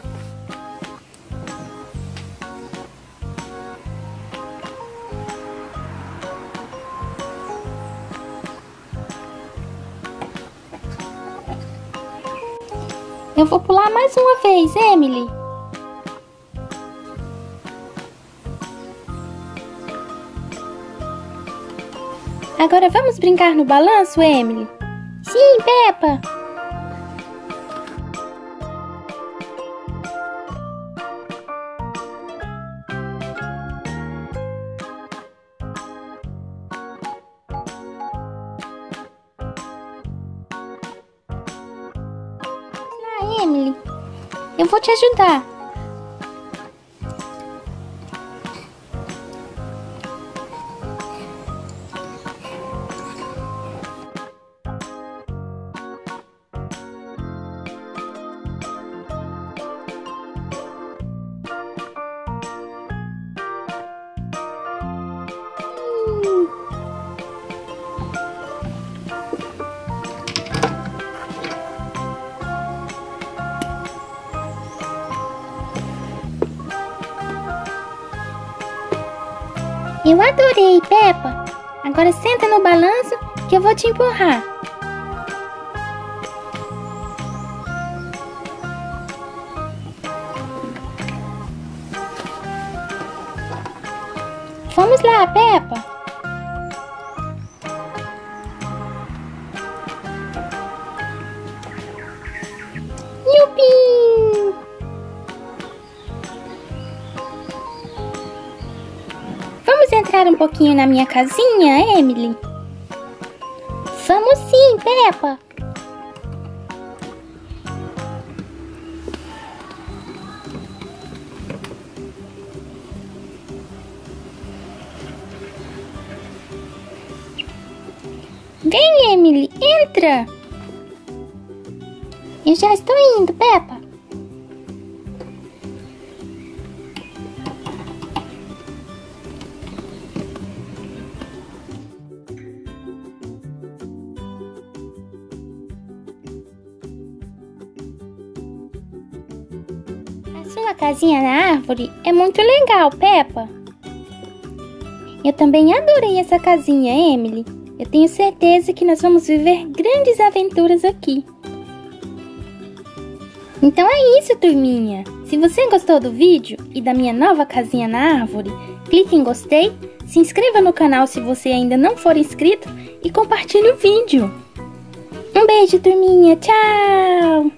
Eu vou pular mais uma vez, Emily. Agora vamos brincar no balanço, Emily? Sim, Peppa! Ah, Emily, eu vou te ajudar. Eu adorei, Peppa. Agora senta no balanço que eu vou te empurrar. Vamos lá, Peppa. Yupi! Vamos entrar um pouquinho na minha casinha, Emily? Vamos sim, Peppa. Vem, Emily, entra. Eu já estou indo, Peppa. A sua casinha na árvore é muito legal, Peppa. Eu também adorei essa casinha, Emily. Eu tenho certeza que nós vamos viver grandes aventuras aqui. Então é isso, turminha. Se você gostou do vídeo e da minha nova casinha na árvore, clique em gostei, se inscreva no canal se você ainda não for inscrito e compartilhe o vídeo. Um beijo, turminha. Tchau!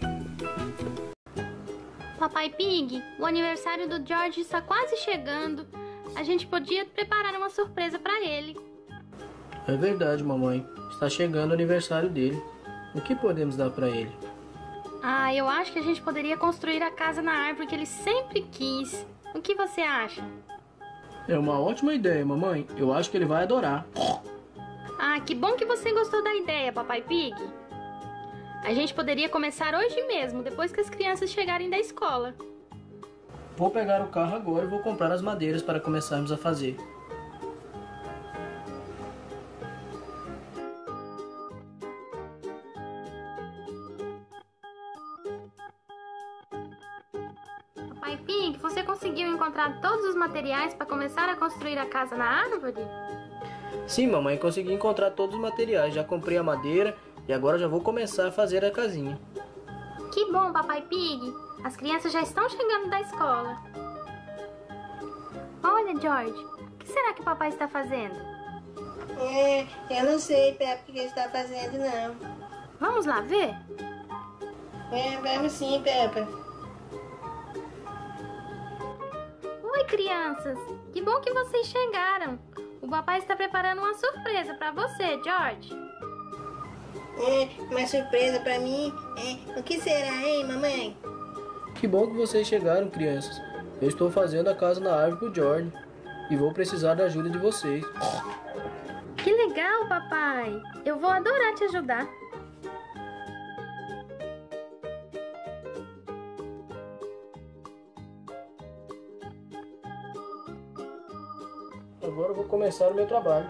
Papai Pig, o aniversário do George está quase chegando. A gente podia preparar uma surpresa para ele. É verdade, mamãe. Está chegando o aniversário dele. O que podemos dar para ele? Ah, eu acho que a gente poderia construir a casa na árvore que ele sempre quis. O que você acha? É uma ótima ideia, mamãe. Eu acho que ele vai adorar. Ah, que bom que você gostou da ideia, Papai Pig. A gente poderia começar hoje mesmo, depois que as crianças chegarem da escola. Vou pegar o carro agora e vou comprar as madeiras para começarmos a fazer. Papai Pig, você conseguiu encontrar todos os materiais para começar a construir a casa na árvore? Sim, mamãe, consegui encontrar todos os materiais. Já comprei a madeira e agora já vou começar a fazer a casinha. Que bom, Papai Pig. As crianças já estão chegando da escola. Olha, George, o que será que o papai está fazendo? Eu não sei, Peppa, o que ele está fazendo, não. Vamos lá ver? Vamos sim, Peppa. Oi, crianças. Que bom que vocês chegaram. O papai está preparando uma surpresa para você, George. Uma surpresa para mim? O que será, hein, mamãe? Que bom que vocês chegaram, crianças. Eu estou fazendo a casa na árvore pro George e vou precisar da ajuda de vocês. Que legal, papai. Eu vou adorar te ajudar. Agora eu vou começar o meu trabalho.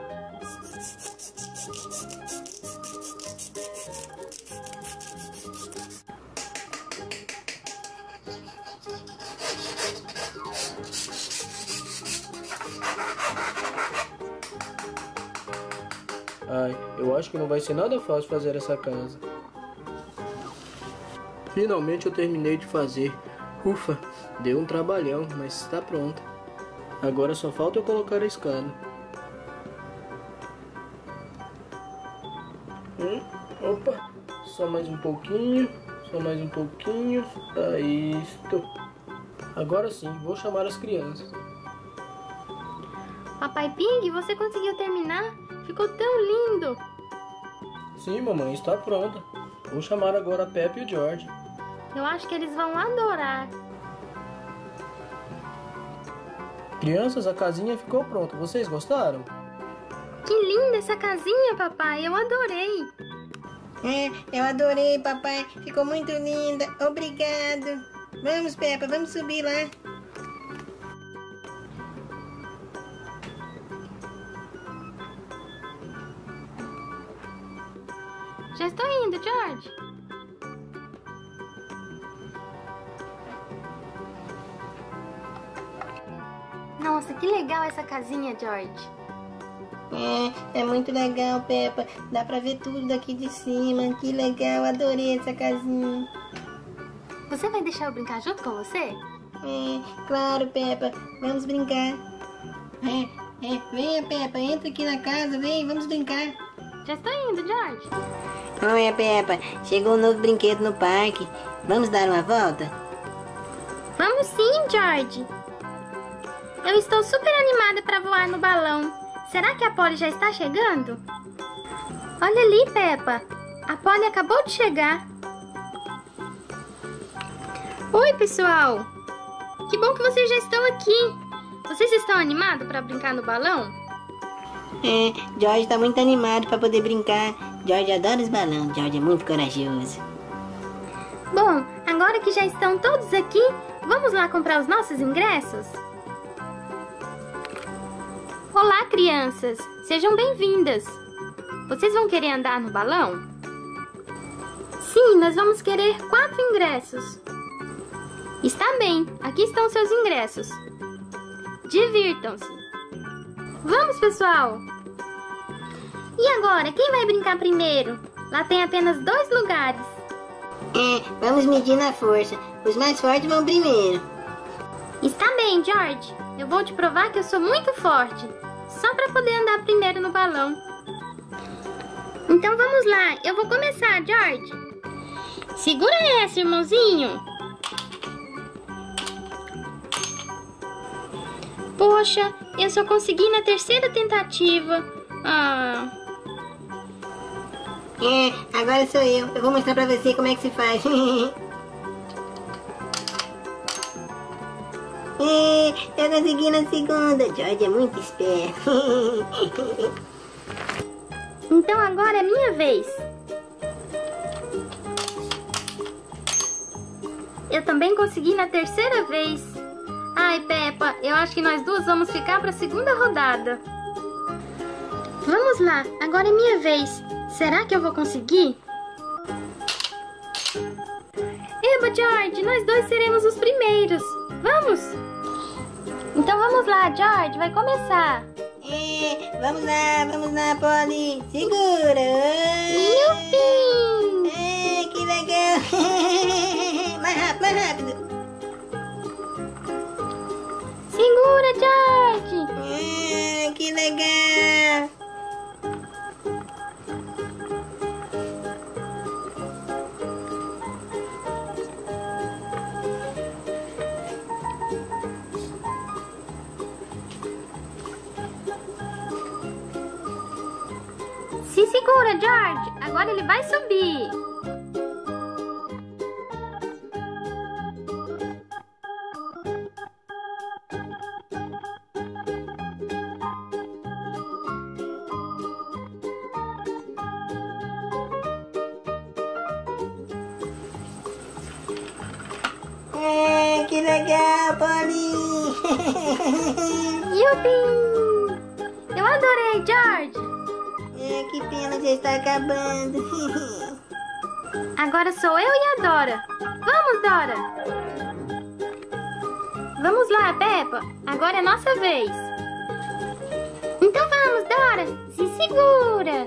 Ai, eu acho que não vai ser nada fácil fazer essa casa. Finalmente eu terminei de fazer. Ufa, deu um trabalhão, mas está pronta. Agora só falta eu colocar a escada. Opa, só mais um pouquinho, só mais um pouquinho. Isto. Agora sim, vou chamar as crianças. Papai Pig, você conseguiu terminar? Ficou tão lindo! Sim, mamãe, está pronta. Vou chamar agora a Peppa e o George. Eu acho que eles vão adorar. Crianças, a casinha ficou pronta. Vocês gostaram? Que linda essa casinha, papai! Eu adorei! Eu adorei, papai. Ficou muito linda. Obrigado. Vamos, Peppa, vamos subir lá. Já estou indo, George. Nossa, que legal essa casinha, George. É muito legal, Peppa. Dá pra ver tudo daqui de cima. Que legal, adorei essa casinha. Você vai deixar eu brincar junto com você? Claro, Peppa. Vamos brincar. Venha, Peppa. Entra aqui na casa. Vem, vamos brincar. Já estou indo, George. Olha, Peppa. Chegou um novo brinquedo no parque. Vamos dar uma volta? Vamos sim, George. Eu estou super animada para voar no balão. Será que a Polly já está chegando? Olha ali, Peppa. A Polly acabou de chegar. Oi, pessoal. Que bom que vocês já estão aqui. Vocês estão animados para brincar no balão? George está muito animado para poder brincar. George adora os balões. George é muito corajoso. Bom, agora que já estão todos aqui, vamos lá comprar os nossos ingressos? Olá, crianças! Sejam bem-vindas! Vocês vão querer andar no balão? Sim, nós vamos querer 4 ingressos. Está bem, aqui estão seus ingressos. Divirtam-se! Vamos, pessoal! E agora, quem vai brincar primeiro? Lá tem apenas 2 lugares. Vamos medir na força. Os mais fortes vão primeiro. Está bem, George. Eu vou te provar que eu sou muito forte. Só para poder andar primeiro no balão. Então vamos lá. Eu vou começar, George. Segura essa, irmãozinho. Poxa, eu só consegui na 3ª tentativa. Agora sou eu. Eu vou mostrar pra você como é que se faz. Eu consegui na 2ª. George é muito esperto. Então agora é minha vez. Eu também consegui na 3ª vez. Ai, Peppa, eu acho que nós duas vamos ficar para a 2ª rodada. Vamos lá, agora é minha vez. Será que eu vou conseguir? Eba, George, nós dois seremos os primeiros. Vamos? Então vamos lá, George, vai começar. Vamos lá, Polly. Segura. Yupi! Que legal. Mais rápido. Segura, George. Que legal. Se segura, George. Agora ele vai subir. Que legal, Polly. Yupi! Eu adorei, George. Que pena, já está acabando. Agora sou eu e a Dora. Vamos, Dora. Vamos lá, Peppa. Agora é nossa vez. Então vamos, Dora! Se segura!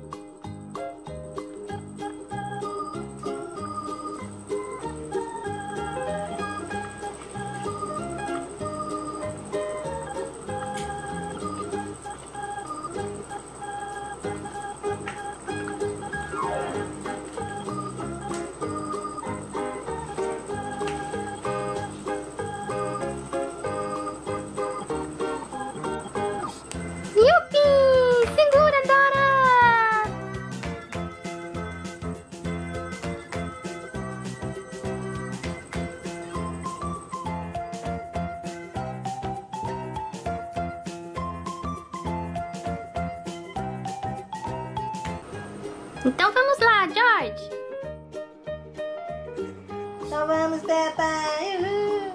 Yupi! Segura, Dora! Então vamos lá, George! Então vamos, Peppa! Uhul.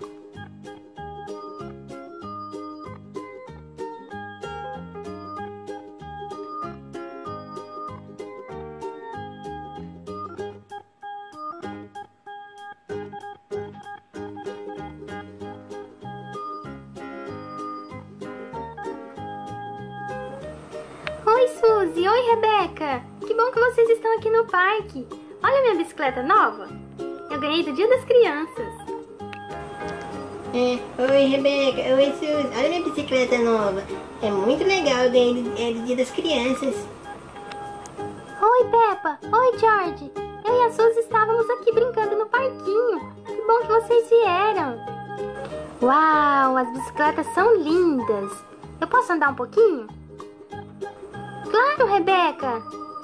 Oi, Suzy! Oi, Rebeca! Que bom que vocês estão aqui no parque! Olha minha bicicleta nova! Eu ganhei do Dia das Crianças! Oi, Rebeca. Oi, Suzy. Olha minha bicicleta nova. É muito legal, eu ganhei do Dia das Crianças. Oi, Peppa! Oi, George! Eu e a Suzy estávamos aqui brincando no parquinho! Que bom que vocês vieram! Uau! As bicicletas são lindas! Eu posso andar um pouquinho? Claro, Rebeca!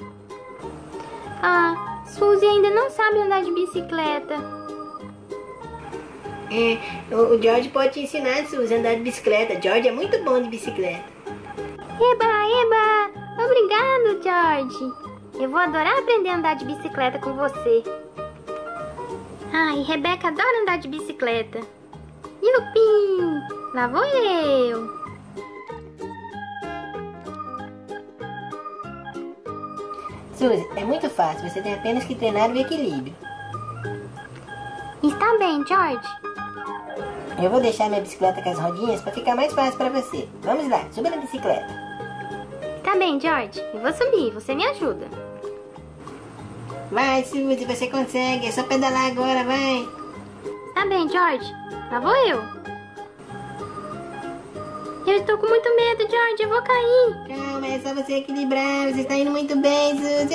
Ah, Suzy ainda não sabe andar de bicicleta. O George pode te ensinar, Suzy, a andar de bicicleta. George é muito bom de bicicleta. Eba, eba! Obrigado, George! Eu vou adorar aprender a andar de bicicleta com você. Ai, Rebeca adora andar de bicicleta. Yupi! Lá vou eu! Suzy, é muito fácil. Você tem apenas que treinar o equilíbrio. Está bem, George. Eu vou deixar minha bicicleta com as rodinhas para ficar mais fácil para você. Vamos lá, suba na bicicleta. Tá bem, George. Eu vou subir, você me ajuda. Vai, Suzy, você consegue. É só pedalar agora, vai. Tá bem, George. Lá vou eu. Eu estou com muito medo, George. Eu vou cair. Calma, é só você equilibrar. Você está indo muito bem, Suzy.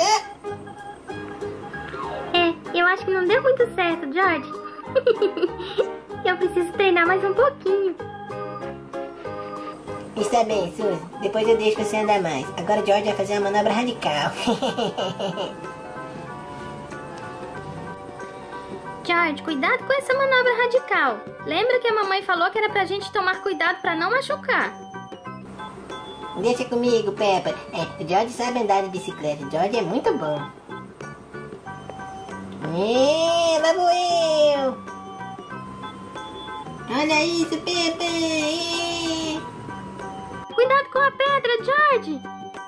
Eu acho que não deu muito certo, George. Eu preciso treinar mais um pouquinho. Está bem, Suzy. Depois eu deixo você andar mais. Agora o George vai fazer uma manobra radical. George, cuidado com essa manobra radical. Lembra que a mamãe falou que era pra gente tomar cuidado pra não machucar? Deixa comigo, Peppa. O George sabe andar de bicicleta. O George é muito bom. Lá vou eu. Olha isso, Peppa. Cuidado com a pedra, George.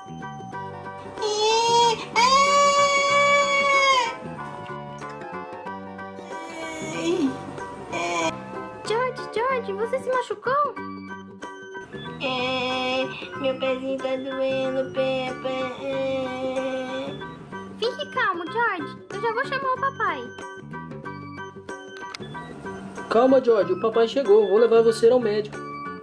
George, você se machucou? Meu pezinho tá doendo, Peppa. Fique calmo, George. Eu já vou chamar o papai. Calma, George. O papai chegou. Vou levar você ao médico.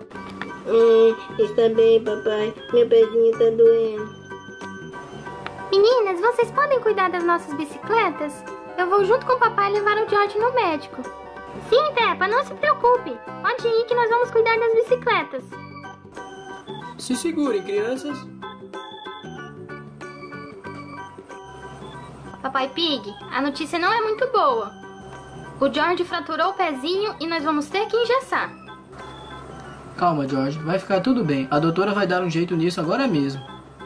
Está bem, papai. Meu pezinho tá doendo. Meninas, vocês podem cuidar das nossas bicicletas? Eu vou junto com o papai levar o George no médico. Sim, Peppa, não se preocupe. Pode ir que nós vamos cuidar das bicicletas. Se segurem, crianças. Papai Pig, a notícia não é muito boa. O George fraturou o pezinho e nós vamos ter que engessar. Calma, George. Vai ficar tudo bem. A doutora vai dar um jeito nisso agora mesmo.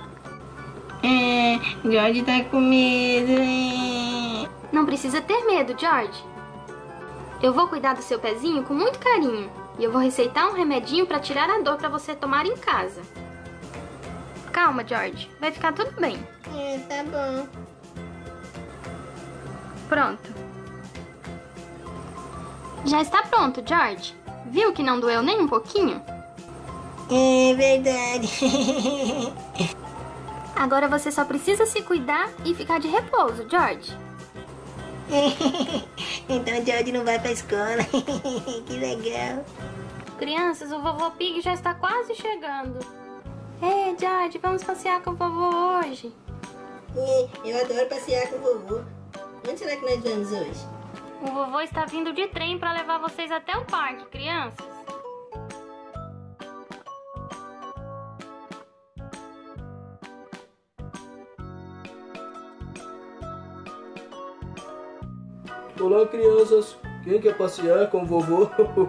George tá com medo. Não precisa ter medo, George. Eu vou cuidar do seu pezinho com muito carinho. E eu vou receitar um remedinho para tirar a dor para você tomar em casa. Calma, George. Vai ficar tudo bem. Tá bom. Pronto. Já está pronto, George. Viu que não doeu nem um pouquinho? É verdade. Agora você só precisa se cuidar e ficar de repouso, George. Então o George não vai pra escola. Que legal. Crianças, o vovô Pig já está quase chegando. Ei, George, vamos passear com o vovô hoje. Eu adoro passear com o vovô. Onde será que nós vamos hoje? O vovô está vindo de trem para levar vocês até o parque, crianças. Olá, crianças. Quem quer passear com o vovô?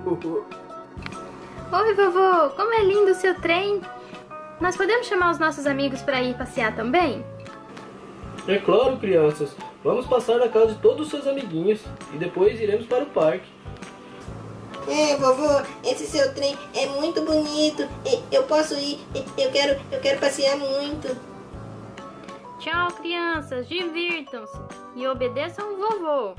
Oi, vovô. Como é lindo o seu trem. Nós podemos chamar os nossos amigos para ir passear também? É claro, crianças. Vamos passar na casa de todos os seus amiguinhos e depois iremos para o parque. Vovô, esse seu trem é muito bonito. Eu posso ir. Eu quero passear muito. Tchau, crianças. Divirtam-se e obedeçam o vovô.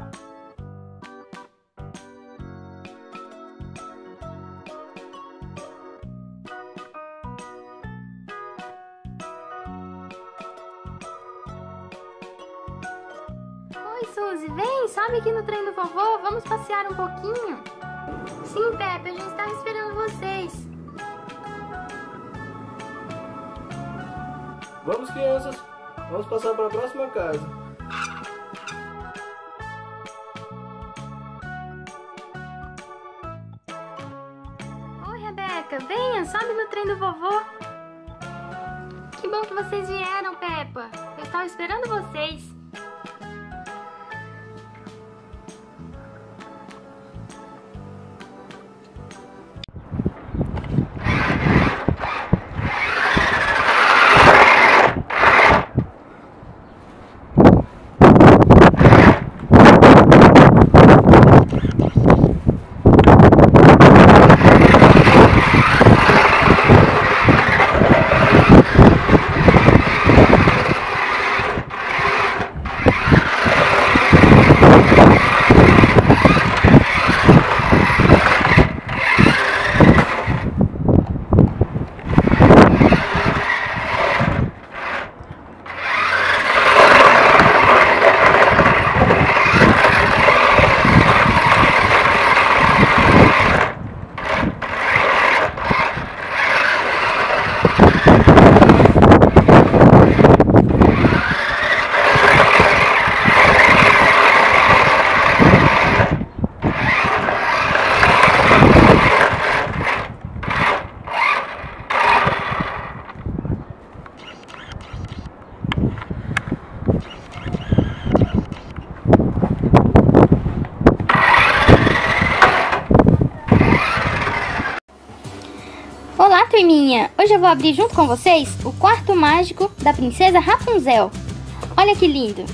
Oi, Suzy, vem, sobe aqui no trem do vovô, vamos passear um pouquinho. Sim, Pepe, a gente estava esperando vocês. Vamos, crianças. Vamos passar para a próxima casa. Oi, Rebeca, venha, sobe no trem do vovô. Que bom que vocês vieram, Peppa. Eu estava esperando vocês. Olá, turminha! Hoje eu vou abrir junto com vocês o quarto mágico da princesa Rapunzel. Olha que lindo!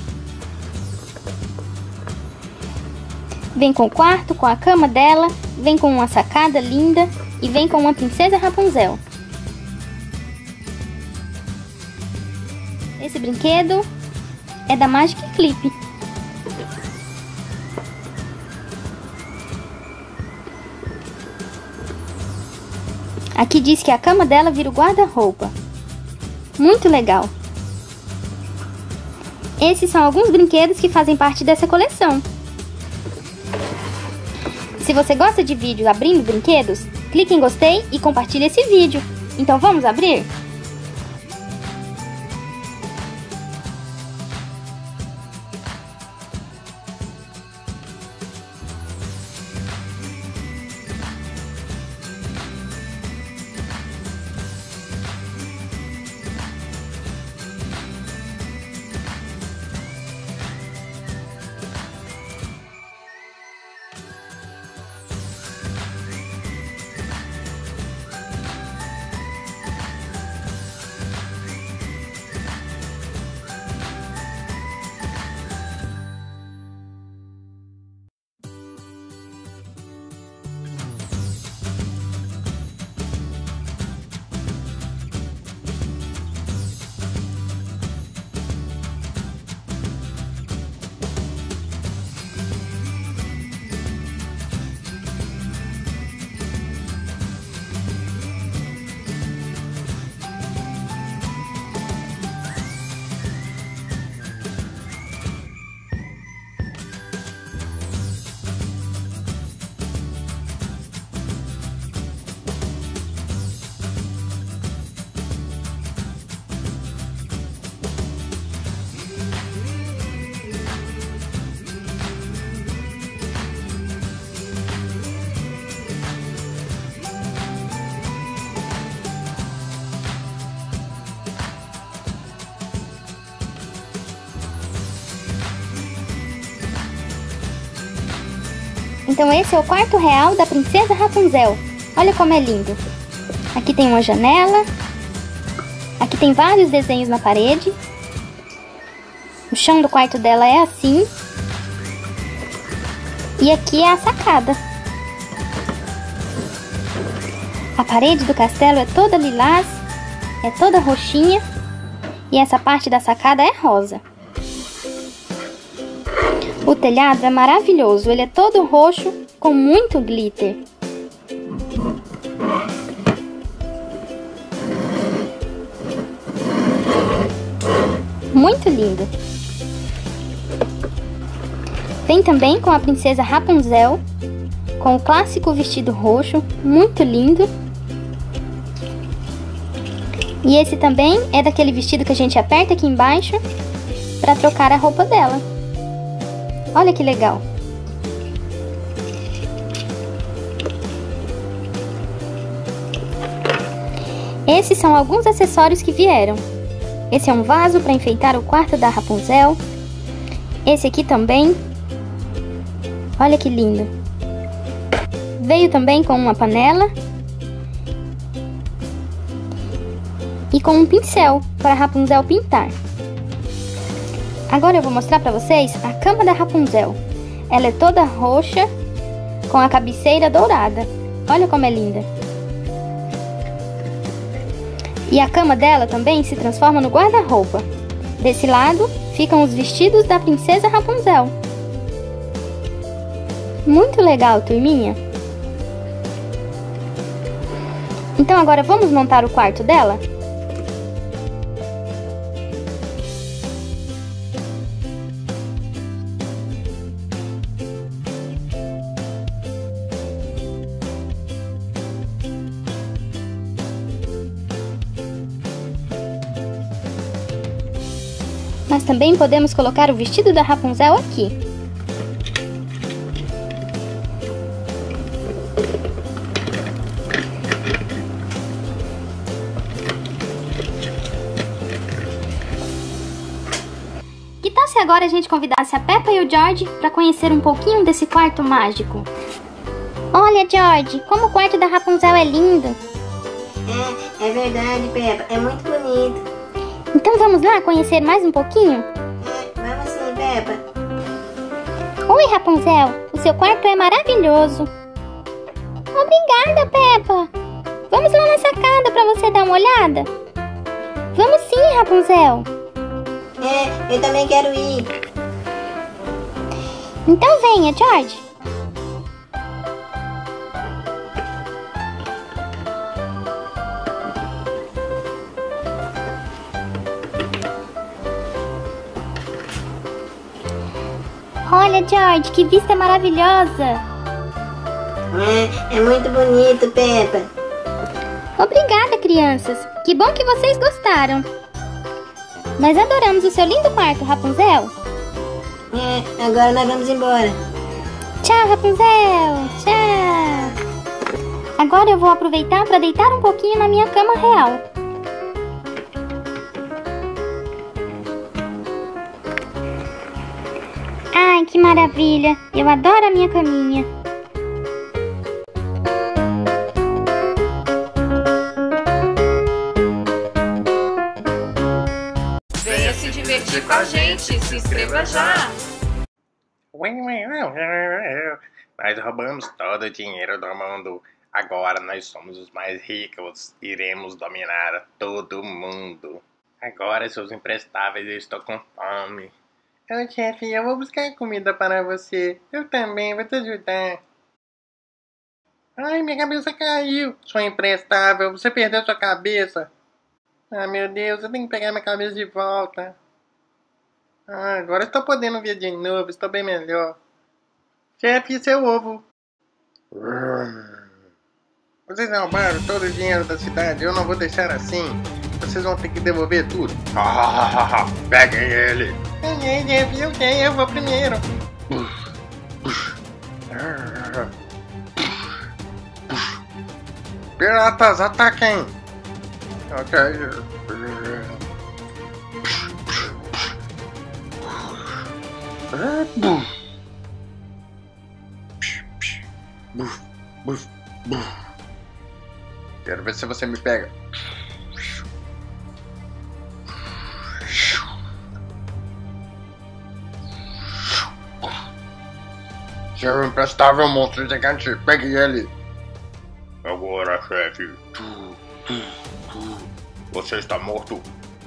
Vem com o quarto, com a cama dela, vem com uma sacada linda e vem com uma princesa Rapunzel. Esse brinquedo é da Magic Clip. Aqui diz que a cama dela vira o guarda-roupa. Muito legal! Esses são alguns brinquedos que fazem parte dessa coleção. Se você gosta de vídeos abrindo brinquedos, clique em gostei e compartilhe esse vídeo. Então vamos abrir? Então esse é o quarto real da princesa Rapunzel. Olha como é lindo. Aqui tem uma janela. Aqui tem vários desenhos na parede. O chão do quarto dela é assim. E aqui é a sacada. A parede do castelo é toda lilás, é toda roxinha. E essa parte da sacada é rosa. O telhado é maravilhoso, ele é todo roxo com muito glitter. Muito lindo. Vem também com a princesa Rapunzel, com o clássico vestido roxo, muito lindo. E esse também é daquele vestido que a gente aperta aqui embaixo para trocar a roupa dela. Olha que legal. Esses são alguns acessórios que vieram. Esse é um vaso para enfeitar o quarto da Rapunzel. Esse aqui também. Olha que lindo. Veio também com uma panela. E com um pincel para a Rapunzel pintar. Agora eu vou mostrar para vocês a cama da Rapunzel. Ela é toda roxa, com a cabeceira dourada. Olha como é linda. E a cama dela também se transforma no guarda-roupa. Desse lado ficam os vestidos da princesa Rapunzel. Muito legal, turminha. Então agora vamos montar o quarto dela? Nós também podemos colocar o vestido da Rapunzel aqui. Que tal se agora a gente convidasse a Peppa e o George para conhecer um pouquinho desse quarto mágico? Olha, George, como o quarto da Rapunzel é lindo! É verdade, Peppa, é muito bonito. Então vamos lá conhecer mais um pouquinho? Vamos sim, Peppa. Oi, Rapunzel, o seu quarto é maravilhoso. Obrigada, Peppa. Vamos lá na sacada para você dar uma olhada? Vamos sim, Rapunzel. Eu também quero ir. Então venha, George. Olha, George, que vista maravilhosa! É muito bonito, Peppa. Obrigada, crianças! Que bom que vocês gostaram! Nós adoramos o seu lindo quarto, Rapunzel! Agora nós vamos embora. Tchau, Rapunzel! Tchau! Agora eu vou aproveitar para deitar um pouquinho na minha cama real. Ai, que maravilha! Eu adoro a minha caminha. Venha se divertir com a gente, se inscreva já! Nós roubamos todo o dinheiro do mundo. Agora nós somos os mais ricos. Iremos dominar todo mundo. Agora, seus imprestáveis, eu estou com fome. Ô, chefe, eu vou buscar comida para você. Eu também vou te ajudar. Ai, minha cabeça caiu. Sua imprestável, você perdeu sua cabeça. Ah, meu Deus, eu tenho que pegar minha cabeça de volta. Ah, agora estou podendo ver de novo, estou bem melhor. Chefe, seu ovo. Vocês roubaram todo o dinheiro da cidade, eu não vou deixar assim. Vocês vão ter que devolver tudo. Peguem ele. Eu vou primeiro. Piratas, ataquem. Ok. Buf, buf, buf. Quero ver se você me pega. Seu imprestável monstro gigante, pegue ele. Agora, chefe. Você está morto.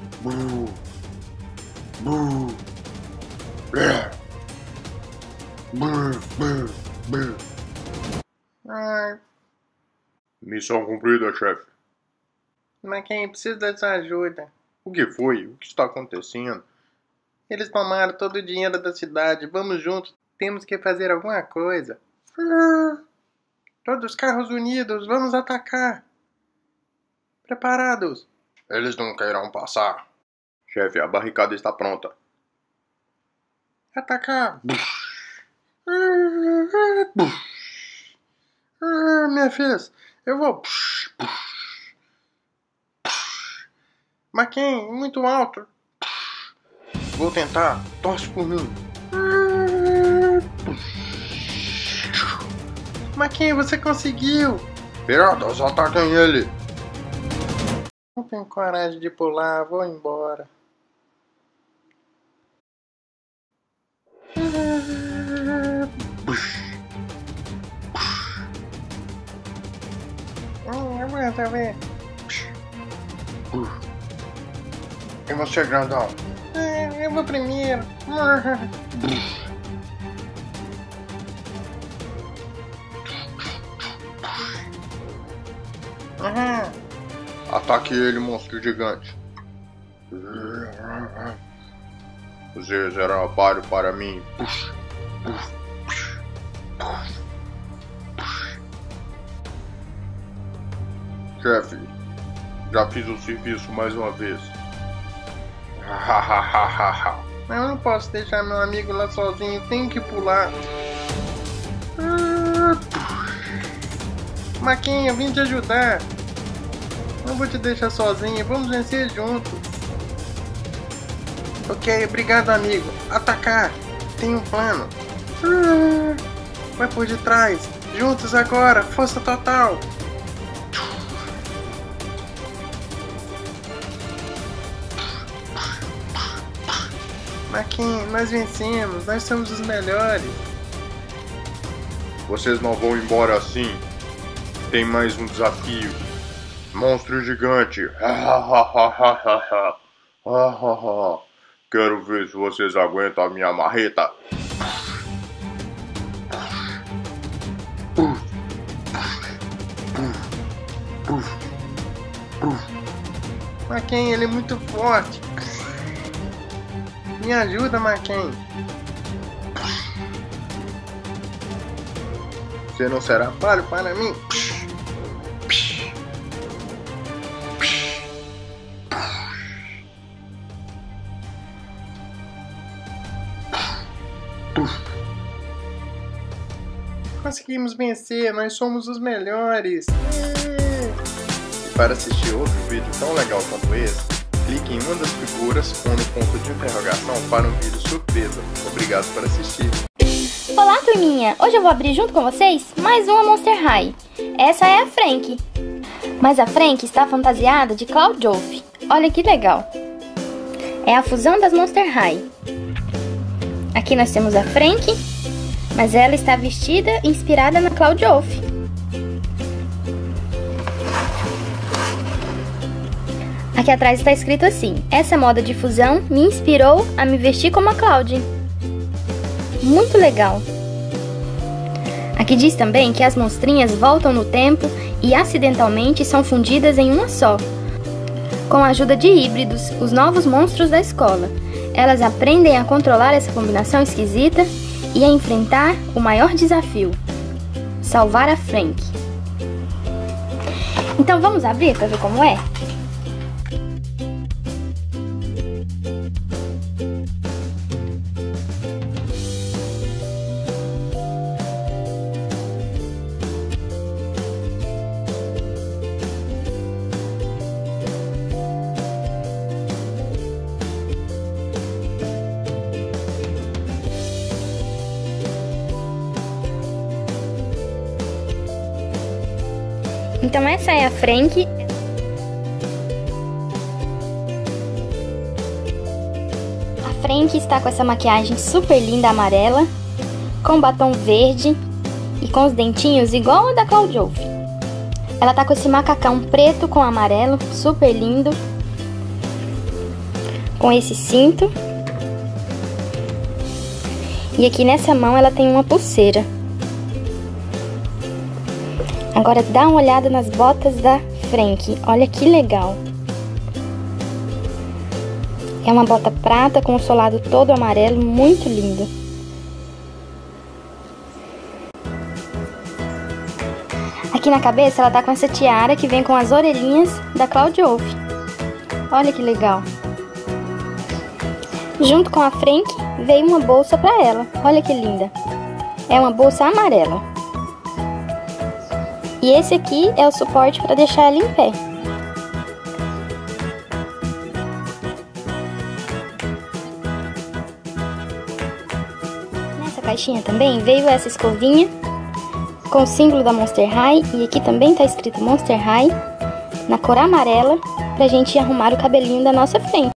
Missão cumprida, chefe. Mas quem precisa da sua ajuda? O que foi? O que está acontecendo? Eles tomaram todo o dinheiro da cidade. Vamos juntos. Temos que fazer alguma coisa. Todos os carros unidos. Vamos atacar. Preparados. Eles não querem passar. Chefe, a barricada está pronta. Atacar. Minha filha, eu vou. Maquin, muito alto. Vou tentar. Torce por mim. Maquin, você conseguiu. Piratas, ataquem ele. Não tenho coragem de pular, vou embora. Aguenta, ver. E você, grandão? Eu vou primeiro. Ataque ele, monstro gigante. Você será páreo para mim. Chefe, já fiz o serviço mais uma vez. Mas eu não posso deixar meu amigo lá sozinho, tenho que pular. Maquin, eu vim te ajudar. Não vou te deixar sozinho, vamos vencer juntos. Ok, obrigado amigo. Atacar, tem um plano. Vai por detrás, juntos agora, força total. Maquin, nós vencemos, nós somos os melhores. Vocês não vão embora assim. Tem mais um desafio. Monstro gigante. Quero ver se vocês aguentam a minha marreta. Maquin, ele é muito forte. Me ajuda, Maquin. Você não será páreo para mim. Conseguimos vencer, nós somos os melhores. E para assistir outro vídeo tão legal quanto esse, clique em uma das figuras com um ponto de interrogação para um vídeo surpresa. Obrigado por assistir. Olá, turminha! Hoje eu vou abrir junto com vocês mais uma Monster High. Essa é a Frank. Mas a Frank está fantasiada de Cloud Wolf. Olha que legal. É a fusão das Monster High. Aqui nós temos a Frank, mas ela está vestida inspirada na Cloud Wolf. Aqui atrás está escrito assim: essa moda de fusão me inspirou a me vestir como a Cloud. Muito legal. Aqui diz também que as monstrinhas voltam no tempo e acidentalmente são fundidas em uma só. Com a ajuda de híbridos, os novos monstros da escola. Elas aprendem a controlar essa combinação esquisita e a enfrentar o maior desafio: salvar a Frank. Então vamos abrir para ver como é? Então essa é a Frank. A Frank está com essa maquiagem super linda amarela, com batom verde e com os dentinhos igual a da Claudiolf. Ela tá com esse macacão preto com amarelo, super lindo, com esse cinto. E aqui nessa mão ela tem uma pulseira. Agora dá uma olhada nas botas da Frank, olha que legal. É uma bota prata com o solado todo amarelo, muito lindo. Aqui na cabeça ela tá com essa tiara que vem com as orelhinhas da Claudiolf. Olha que legal. Junto com a Frank veio uma bolsa pra ela, olha que linda. É uma bolsa amarela. E esse aqui é o suporte para deixar ela em pé. Nessa caixinha também veio essa escovinha com o símbolo da Monster High. E aqui também tá escrito Monster High na cor amarela, pra gente arrumar o cabelinho da nossa Frank.